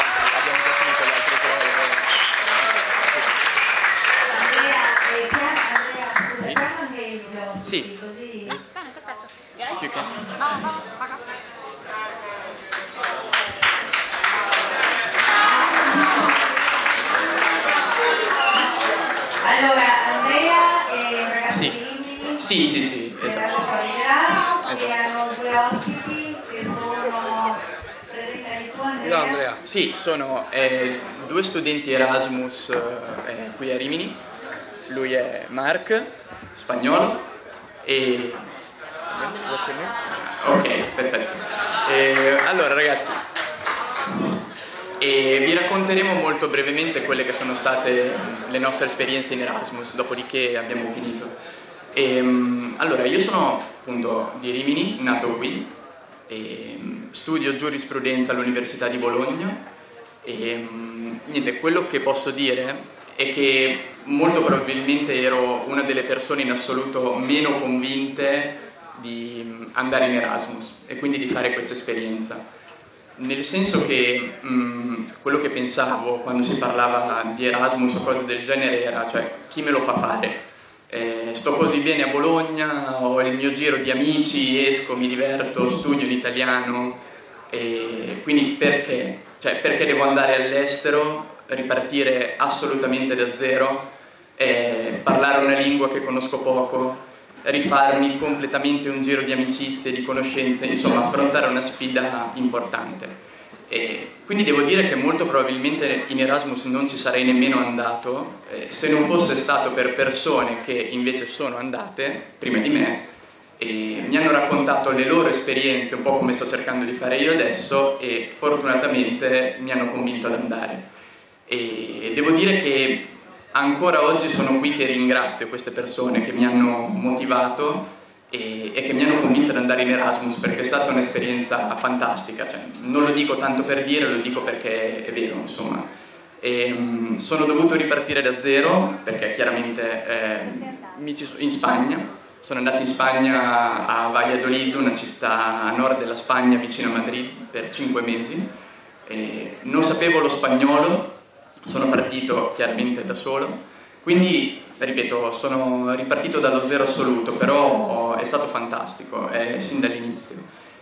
Sì. Bene, perfetto. You can. No, no, paga. Allora, Andrea è un ragazzo Sì. di Rimini, Sì, sì, sì, che esatto. fa Erasmus, Esatto. e hanno due ospiti che sono presentati tu, Andrea. Andrea. Sì, sono eh, due studenti Erasmus eh, qui a Rimini. Lui è Marc, spagnolo, e... Ok, perfetto. E, allora ragazzi, e vi racconteremo molto brevemente quelle che sono state le nostre esperienze in Erasmus, dopodiché abbiamo finito. E, allora, io sono appunto di Rimini, nato qui, e studio giurisprudenza all'Università di Bologna e niente, quello che posso dire è che molto probabilmente ero una delle persone in assoluto meno convinte di andare in Erasmus e quindi di fare questa esperienza, nel senso che mh, quello che pensavo quando si parlava di Erasmus o cose del genere era, cioè, chi me lo fa fare? Eh, sto così bene a Bologna, ho il mio giro di amici, esco, mi diverto, studio in italiano, e quindi perché? Cioè, perché devo andare all'estero, ripartire assolutamente da zero, eh, parlare una lingua che conosco poco, rifarmi completamente un giro di amicizie, di conoscenze, insomma affrontare una sfida importante. E quindi devo dire che molto probabilmente in Erasmus non ci sarei nemmeno andato eh, se non fosse stato per persone che invece sono andate prima di me e mi hanno raccontato le loro esperienze, un po' come sto cercando di fare io adesso, e fortunatamente mi hanno convinto ad andare. E devo dire che ancora oggi sono qui che ringrazio queste persone che mi hanno motivato e, e che mi hanno convinto ad andare in Erasmus, perché è stata un'esperienza fantastica, cioè, non lo dico tanto per dire, lo dico perché è vero, insomma. E, um, sono dovuto ripartire da zero perché chiaramente eh, mi ci, in Spagna, sono andato in Spagna a Valladolid, una città a nord della Spagna vicino a Madrid, per cinque mesi, e non sapevo lo spagnolo. Sono partito chiaramente da solo, quindi, ripeto, sono ripartito dallo zero assoluto, però è stato fantastico, eh, sin dall'inizio.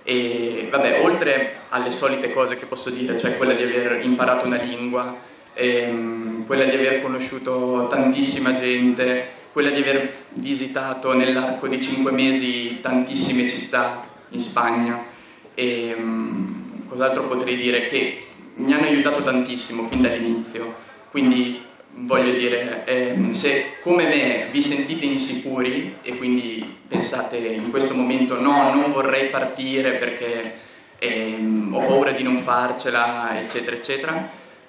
E vabbè, oltre alle solite cose che posso dire, cioè quella di aver imparato una lingua, ehm, quella di aver conosciuto tantissima gente, quella di aver visitato nell'arco di cinque mesi tantissime città in Spagna, e ehm, cos'altro potrei dire? Che mi hanno aiutato tantissimo fin dall'inizio, quindi voglio dire, eh, se come me vi sentite insicuri e quindi pensate in questo momento no, non vorrei partire perché eh, ho paura di non farcela, eccetera, eccetera,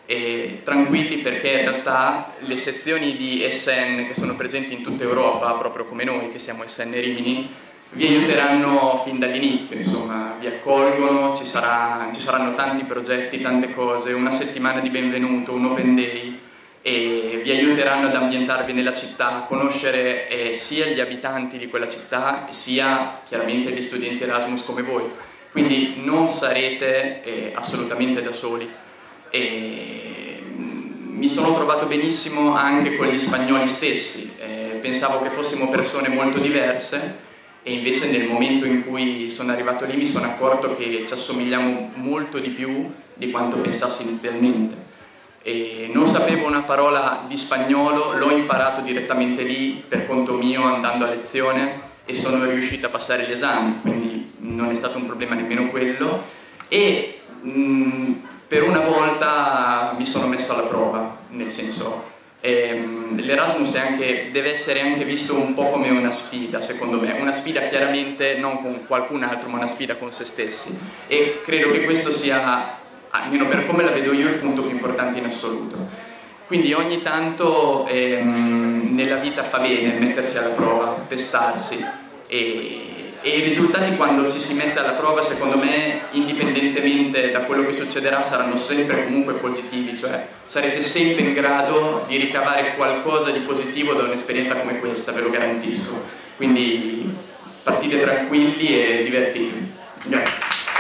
E tranquilli, perché in realtà le sezioni di S N che sono presenti in tutta Europa, proprio come noi che siamo S N Rimini, vi aiuteranno fin dall'inizio, insomma, vi accolgono, ci, sarà, ci saranno tanti progetti, tante cose, una settimana di benvenuto, un open day, e vi aiuteranno ad ambientarvi nella città, a conoscere eh, sia gli abitanti di quella città, sia chiaramente gli studenti Erasmus come voi. Quindi non sarete eh, assolutamente da soli. E mi sono trovato benissimo anche con gli spagnoli stessi, eh, pensavo che fossimo persone molto diverse e invece nel momento in cui sono arrivato lì mi sono accorto che ci assomigliamo molto di più di quanto pensassi inizialmente. E non sapevo una parola di spagnolo, l'ho imparato direttamente lì per conto mio andando a lezione e sono riuscito a passare gli esami, quindi non è stato un problema nemmeno quello. E mh, per una volta mi sono messo alla prova, nel senso ehm, l'Erasmus è anche, deve essere anche visto un po' come una sfida, secondo me, una sfida chiaramente non con qualcun altro ma una sfida con se stessi, e credo che questo sia, almeno per come la vedo io, il punto più importante in assoluto. Quindi ogni tanto ehm, nella vita fa bene mettersi alla prova, testarsi, e E i risultati quando ci si mette alla prova, secondo me, indipendentemente da quello che succederà, saranno sempre comunque positivi, cioè sarete sempre in grado di ricavare qualcosa di positivo da un'esperienza come questa, ve lo garantisco. Quindi partite tranquilli e divertitevi. Grazie.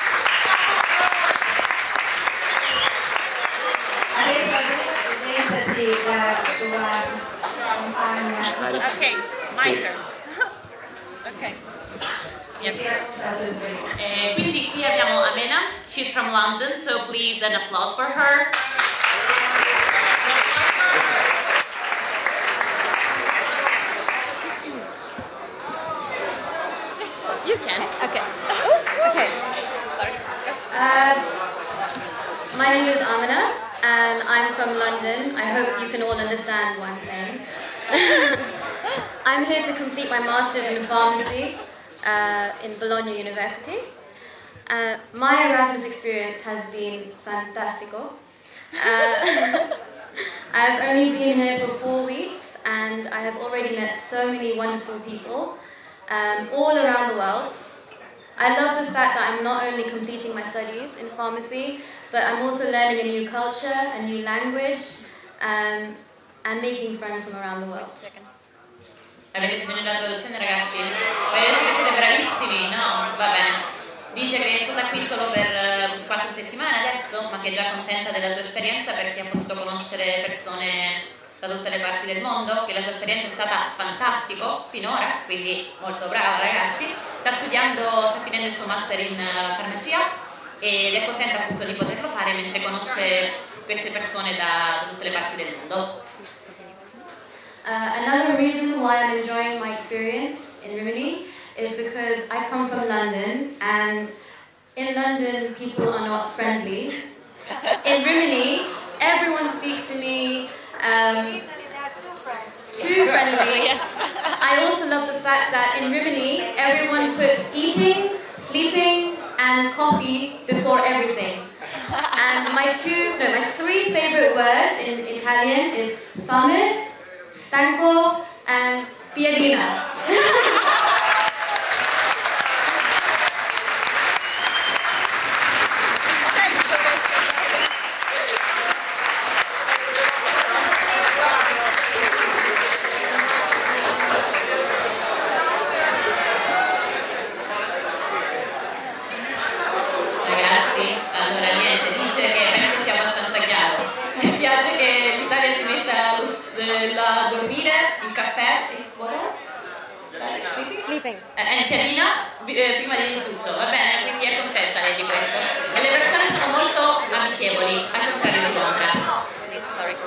Adesso presentaci la tua compagna. Ok, my turn. Ok. Yes. Eh, quindi qui abbiamo Amena, she's from London, so please an applause for her. You can. Okay. Okay. Sorry. Uh, my name is Amina, and I'm from London. I hope you can all understand what I'm saying. I'm here to complete my master's in pharmacy uh, in Bologna University. Uh, my Erasmus experience has been fantastico. Uh, I've only been here for four weeks, and I have already met so many wonderful people um, all around the world. I love the fact that I'm not only completing my studies in pharmacy, but I'm also learning a new culture, a new language, um, and making friends from around the world. Avete bisogno della traduzione, ragazzi? Vedete che siete bravissimi, no? Va bene. Dice che è stata qui solo per quattro settimane adesso, ma che è già contenta della sua esperienza perché ha potuto conoscere persone da tutte le parti del mondo, che la sua esperienza è stata fantastico finora, quindi molto brava, ragazzi. Sta studiando, sta finendo il suo master in farmacia ed è contenta appunto di poterlo fare mentre conosce queste persone da, da tutte le parti del mondo. Uh, another reason why I'm enjoying my experience in Rimini is because I come from London, and in London people are not friendly. In Rimini, everyone speaks to me um, too friendly. Yes. I also love the fact that in Rimini, everyone puts eating, sleeping, and coffee before everything. And my two, no, my three favorite words in Italian is fame, stanco, and piadina. Ragazzi, allora niente, dice che penso sia abbastanza chiaro. Mi piace che l'Italia si metta lo, eh, la dormire, il caffè e what else? Sleeping? Sleeping. Eh, in piadina eh, prima di tutto, va bene? Quindi è contenta lei di questo. E le persone sono molto amichevoli, al contrario di Londra. Sorry.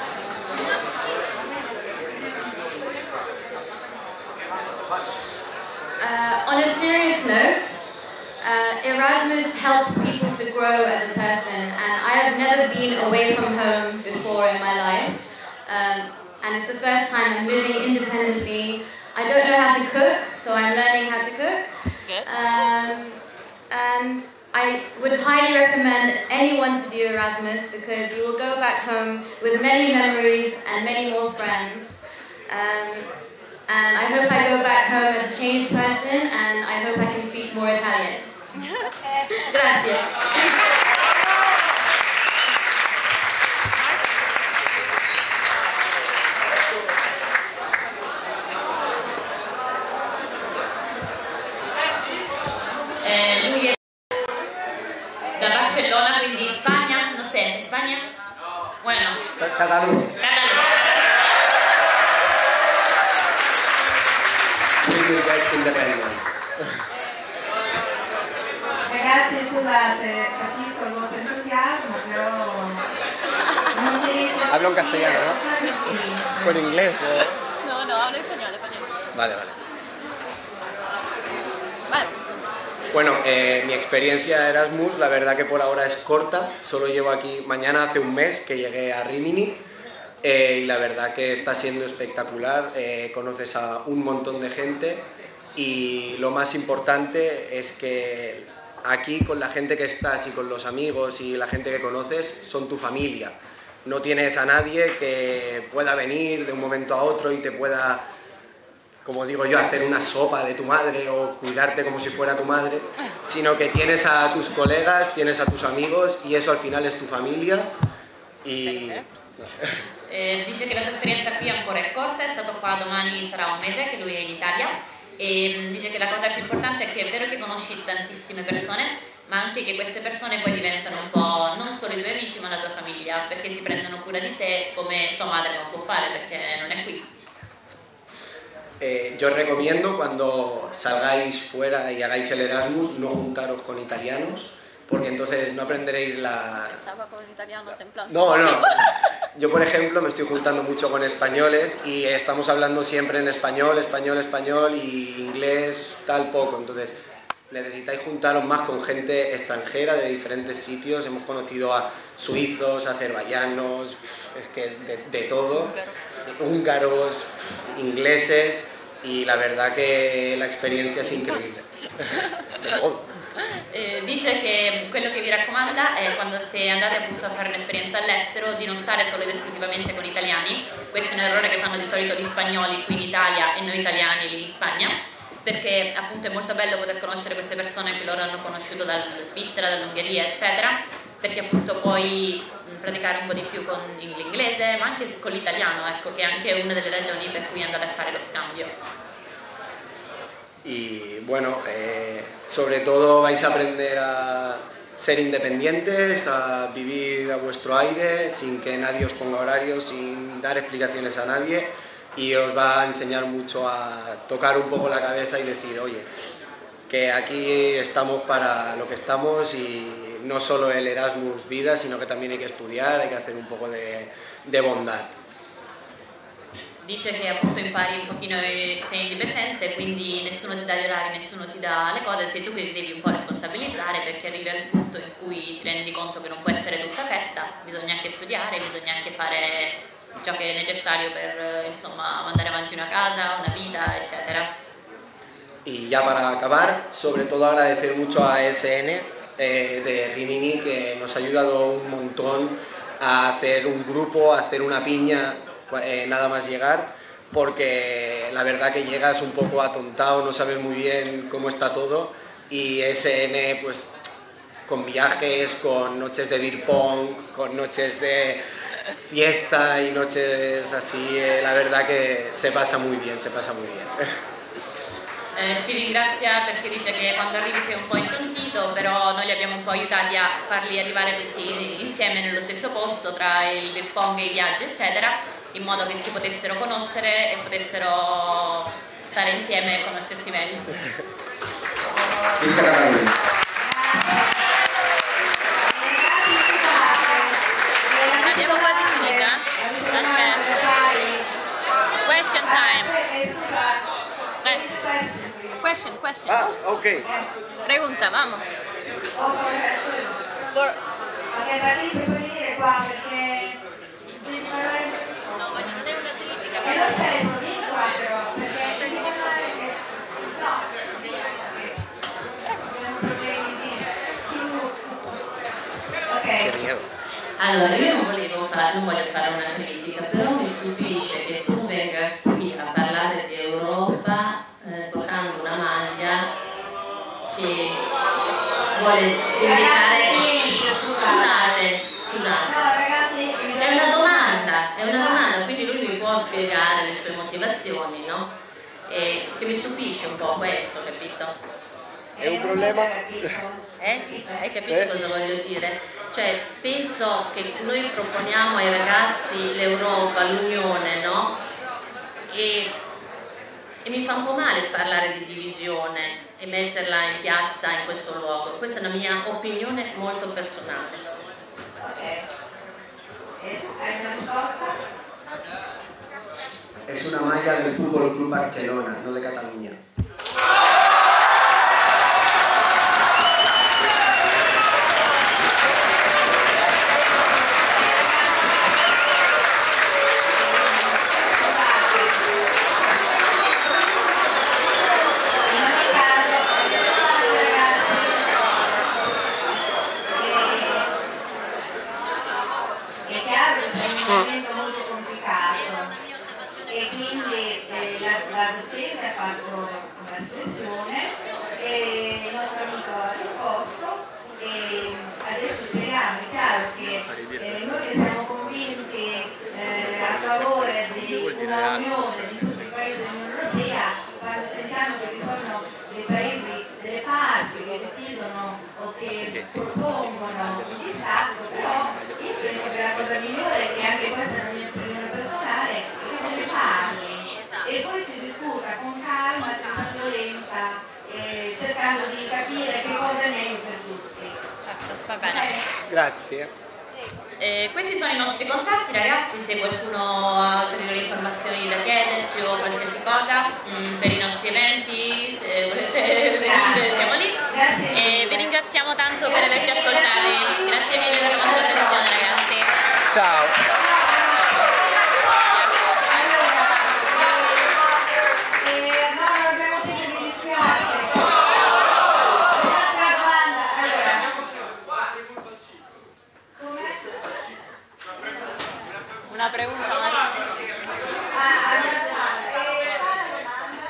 Uh, on a serious note, uh, Erasmus helps people to grow as a person, and I have never been away from home before in my life, um, and it's the first time I'm living independently. I don't know how to cook, so I'm learning how to cook. Good. Um, and I would highly recommend anyone to do Erasmus because you will go back home with many memories and many more friends. Um, and I hope I go back home as a changed person and I hope I can speak more Italian. Grazie. Eh, lui è da Barcellona, quindi Spagna, non sei, in Spagna? Bueno. Catalunya. Ragazzi, scusate, capisco il vostro entusiasmo, però non si riesce a... Hablo en castellano, ¿no? Sì. ¿Con inglés? eh? No, no, hablo español, español. Vale, vale. Vale. Bueno, eh, mi experiencia Erasmus, la verdad que por ahora es corta. Solo llevo aquí, mañana hace un mes que llegué a Rimini eh, y la verdad que está siendo espectacular. Eh, conoces a un montón de gente y lo más importante es que aquí con la gente que estás y con los amigos y la gente que conoces son tu familia. No tienes a nadie que pueda venir de un momento a otro y te pueda, como digo yo, hacer una sopa de tu madre o cuidarte como si fuera tu madre, sino que tienes a tus colegas, tienes a tus amigos y eso al final es tu familia y... Eh, dice che la sua esperienza qui ancora è corta, è stato qua, domani sarà un mese che lui è in Italia e dice che la cosa più importante è che è vero che conosci tantissime persone, ma anche che queste persone poi diventano un po' non solo i tuoi amici ma la tua famiglia, perché si prendono cura di te come sua madre non può fare perché non è qui. Eh, yo os recomiendo cuando salgáis fuera y hagáis el Erasmus no juntaros con italianos porque entonces no aprenderéis la... Pensaba con italianos en plan... No, no. Yo, por ejemplo, me estoy juntando mucho con españoles y estamos hablando siempre en español, español, español y inglés, tal poco. Entonces, necesitáis juntaros más con gente extranjera de diferentes sitios. Hemos conocido a suizos, azerbaiyanos, es que de, de todo, húngaros, ingleses y la verdad que la experiencia es increíble. De todo. Eh, dice che quello che vi raccomanda è quando se andate appunto a fare un'esperienza all'estero di non stare solo ed esclusivamente con italiani. Questo è un errore che fanno di solito gli spagnoli qui in Italia e noi italiani lì in Spagna, perché appunto è molto bello poter conoscere queste persone che loro hanno conosciuto dalla Svizzera, dall'Ungheria eccetera, perché appunto puoi praticare un po' di più con l'inglese ma anche con l'italiano, ecco, che è anche una delle ragioni per cui andate a fare lo scambio. Y bueno, eh, sobre todo vais a aprender a ser independientes, a vivir a vuestro aire, sin que nadie os ponga horarios, sin dar explicaciones a nadie, y os va a enseñar mucho a tocar un poco la cabeza y decir, oye, que aquí estamos para lo que estamos y no solo el Erasmus vida, sino que también hay que estudiar, hay que hacer un poco de, de bondad. Dice che appunto impari un pochino e sei indipendente, quindi nessuno ti dà gli orari, nessuno ti dà le cose, sei tu che ti devi un po' responsabilizzare perché arrivi al punto in cui ti rendi conto che non può essere tutta festa, bisogna anche studiare, bisogna anche fare ciò che è necessario per insomma mandare avanti una casa, una vita, eccetera. Y ya para acabar, sobre todo agradecer mucho a E S N eh, de Rimini que nos ha ayudado un montón a hacer un grupo, a hacer una piña. Eh, nada más llegar, porque la verdad que llegas un poco atontado, no sabes muy bien cómo está todo y E S N pues con viajes, con noches de beer pong, con noches de fiesta y noches así, eh, la verdad que se pasa muy bien, se pasa muy bien. Eh, ci ringrazia perché dice che quando arrivi sei un po' intontito, però noi li abbiamo un po' aiutati a farli arrivare tutti insieme nello stesso posto tra il beer pong e i viaggi eccetera, in modo che si potessero conoscere e potessero stare insieme e conoscersi meglio. Abbiamo quasi finita? Ok. Question time. Question, question. Ah, ok. Pregunta, vamos. For... Ok, Patrizia, puoi venire qua perché... No, voglio dire una critica. È lo stesso, vieni qua però, perché devi parlare... No, abbiamo problemi di... Ok. Allora, io non volevo fare, non voglio fare una critica, però mi stupisce che tu venga qui a parlare di Europa eh, portando una maglia che vuole indicare. Scusate, scusate. È una domanda, è una domanda, quindi lui mi può spiegare le sue motivazioni, no? E che mi stupisce un po' questo, capito? È un problema. Eh? Hai capito eh? cosa voglio dire? Cioè, penso che noi proponiamo ai ragazzi l'Europa, l'Unione, no? E, e mi fa un po' male parlare di divisione e metterla in piazza in questo luogo. Questa è una mia opinione molto personale. Ok. E hai una risposta? Es una maglia del Fútbol Club Barcelona, no de Cataluña. La docente ha fatto una riflessione e il nostro amico ha risposto e adesso speriamo, è chiaro che eh, noi che siamo convinti eh, a favore di una unione di tutti i paesi dell'Unione Europea, quando sentiamo che vi sono dei paesi, delle parti che decidono o che propongono il distacco, però io penso che la cosa migliore, e anche questa è la mia opinione personale, è che se ne parli e poi si discuta con calma, senza violenza, eh, cercando di capire che cosa è meglio per tutti. Certo, va bene. Grazie. Eh, questi sono i nostri contatti, ragazzi, se qualcuno ha ulteriori informazioni da chiederci o qualsiasi cosa mh, per i nostri eventi, se volete venire, siamo lì. E vi ringraziamo tanto per averci ascoltati. Grazie mille per la vostra attenzione, ragazzi. Ciao. Una pregunta, Mario. Ah, una domanda. Eh, una domanda.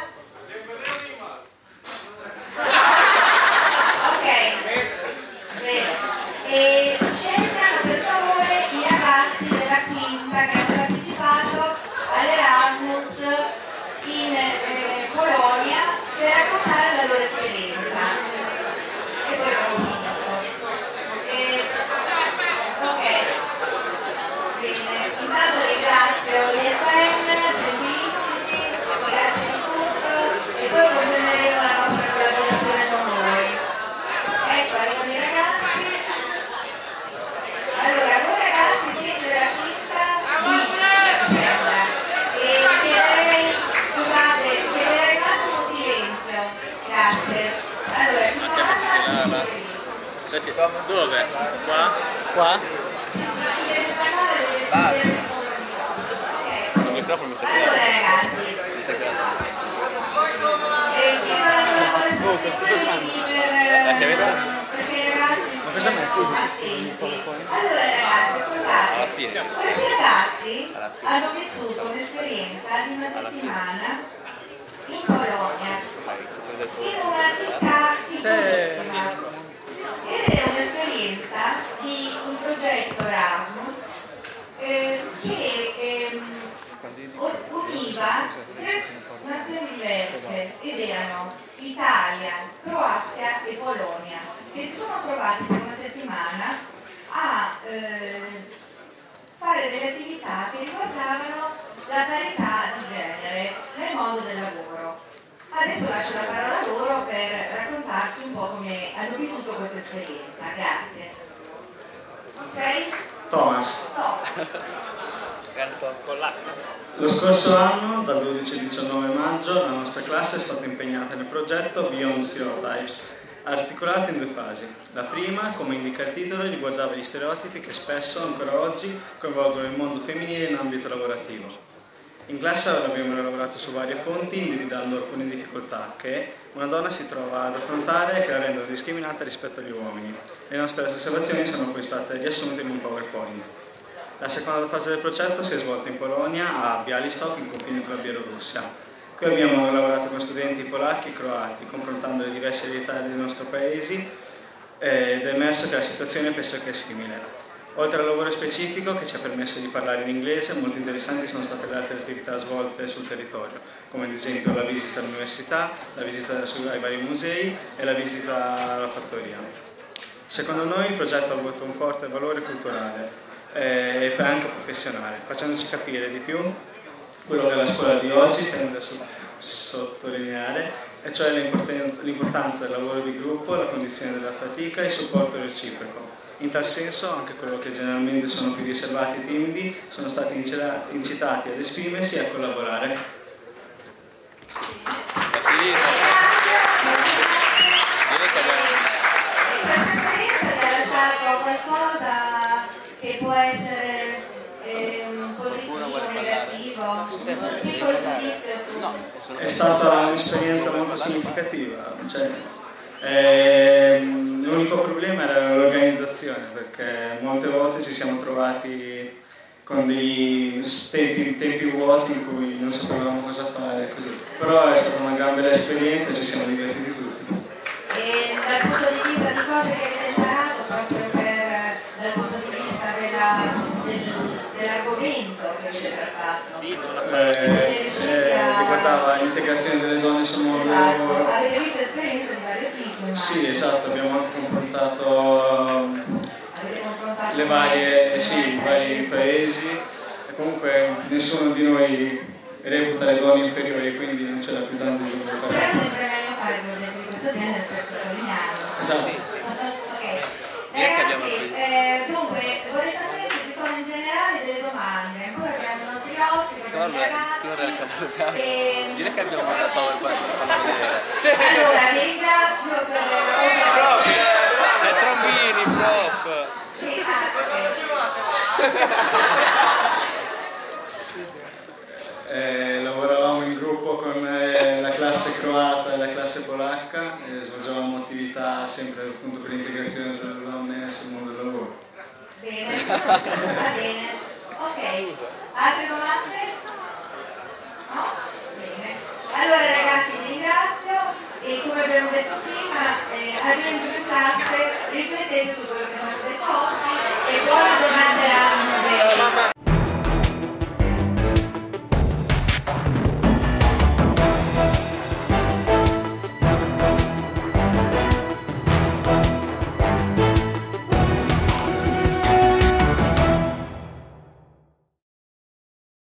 Ok. Bene. E scelgano per favore i ragazzi della quinta che hanno partecipato all'Erasmus in eh, Polonia per raccontare la loro esperienza. E poi abbiamo finito. Eh, ok. Intanto ringrazio gli S M, gentilissimi, grazie di tutto e poi continueremo la nostra collaborazione con voi. Ecco, arrivano i ragazzi. Allora, voi ragazzi siete della quinta D, mi sembra. E chiederei, scusate, chiederei il massimo silenzio. Grazie. Allora, chi parla? Dove? Qua? Qua? Sì, sì, deve parlare, deve Il microfono mi sa allora ragazzi, mi sa che eh, chiedo la collaborazione di per, perché i ragazzi ma cosa mi attenti. Allora ragazzi, ascoltate, questi ragazzi hanno vissuto un'esperienza di una settimana in Polonia, in una città piccolissima, ed è un'esperienza di un progetto Erasmus eh, che eh, univa tre nazioni diverse ed erano Italia, Croazia e Polonia, che si sono trovati per una settimana a eh, fare delle attività che riguardavano la parità di genere nel mondo del lavoro. Adesso lascio la parola a loro per raccontarci un po' come hanno vissuto questa esperienza. Grazie. Chi sei? Thomas. Thomas. Lo scorso anno, dal dodici al diciannove maggio, la nostra classe è stata impegnata nel progetto Beyond Stereotypes, articolato in due fasi. La prima, come indica il titolo, riguardava gli stereotipi che spesso, ancora oggi, coinvolgono il mondo femminile in ambito lavorativo. In classe abbiamo lavorato su varie fonti, individuando alcune difficoltà che una donna si trova ad affrontare e che la rendono discriminante rispetto agli uomini. Le nostre osservazioni sono poi state riassunte in un PowerPoint. La seconda fase del progetto si è svolta in Polonia, a Białystok, in confine con la Bielorussia. Qui abbiamo lavorato con studenti polacchi e croati, confrontando le diverse realtà dei nostri paesi ed è emerso che la situazione è pressoché simile. Oltre al lavoro specifico che ci ha permesso di parlare in inglese, molto interessanti sono state le altre attività svolte sul territorio, come ad esempio la visita all'università, la visita ai vari musei e la visita alla fattoria. Secondo noi il progetto ha avuto un forte valore culturale e anche professionale, facendoci capire di più quello che la scuola di oggi tende a sottolineare, e cioè l'importanza del lavoro di gruppo, la condizione della fatica e il supporto reciproco. In tal senso anche coloro che generalmente sono più riservati e timidi sono stati incitati ad esprimersi e a collaborare. Questa esperienza vi ha lasciato qualcosa che può essere eh, positivo o negativo? Un piccolo giudizio su... È stata un'esperienza molto significativa. Cioè, ehm, l'unico problema era l'organizzazione, perché molte volte ci siamo trovati con dei tempi, tempi vuoti in cui non sapevamo cosa fare, così. Però è stata una gran bella esperienza e ci siamo divertiti tutti. E dal punto di vista di cose che avete imparato, proprio per, dal punto di vista della, del, dell'argomento che avete trattato, eh, eh, riguardava l'integrazione delle donne sul mondo del esatto. lavoro. Avete visto esperienze di vario tipo? Sì, esatto, abbiamo anche confrontato le varie, sì, i vari paesi e comunque nessuno di noi reputa le donne inferiori, quindi non c'era più tanto di Però è imparare. sempre meglio fare progetti di questo genere per sottolinearlo. Esatto. Ok. Ragazzi, eh, dunque vorrei sapere se ci sono in generale delle domande. Ancora abbiamo i nostri ospiti, abbiamo i ragazzi. E... Direi che abbiamo una PowerPoint per farla vedere. Allora, vi ringrazio per Prof, c'è Trombini, prof. Eh, lavoravamo in gruppo con eh, la classe croata e la classe polacca e svolgevamo attività sempre appunto per l'integrazione delle donne sul mondo del lavoro. Bene, va bene. Ok, altre domande? No? Bene. Allora ragazzi vi ringrazio e come abbiamo detto prima, eh, al rientro in classe riflettete su quello che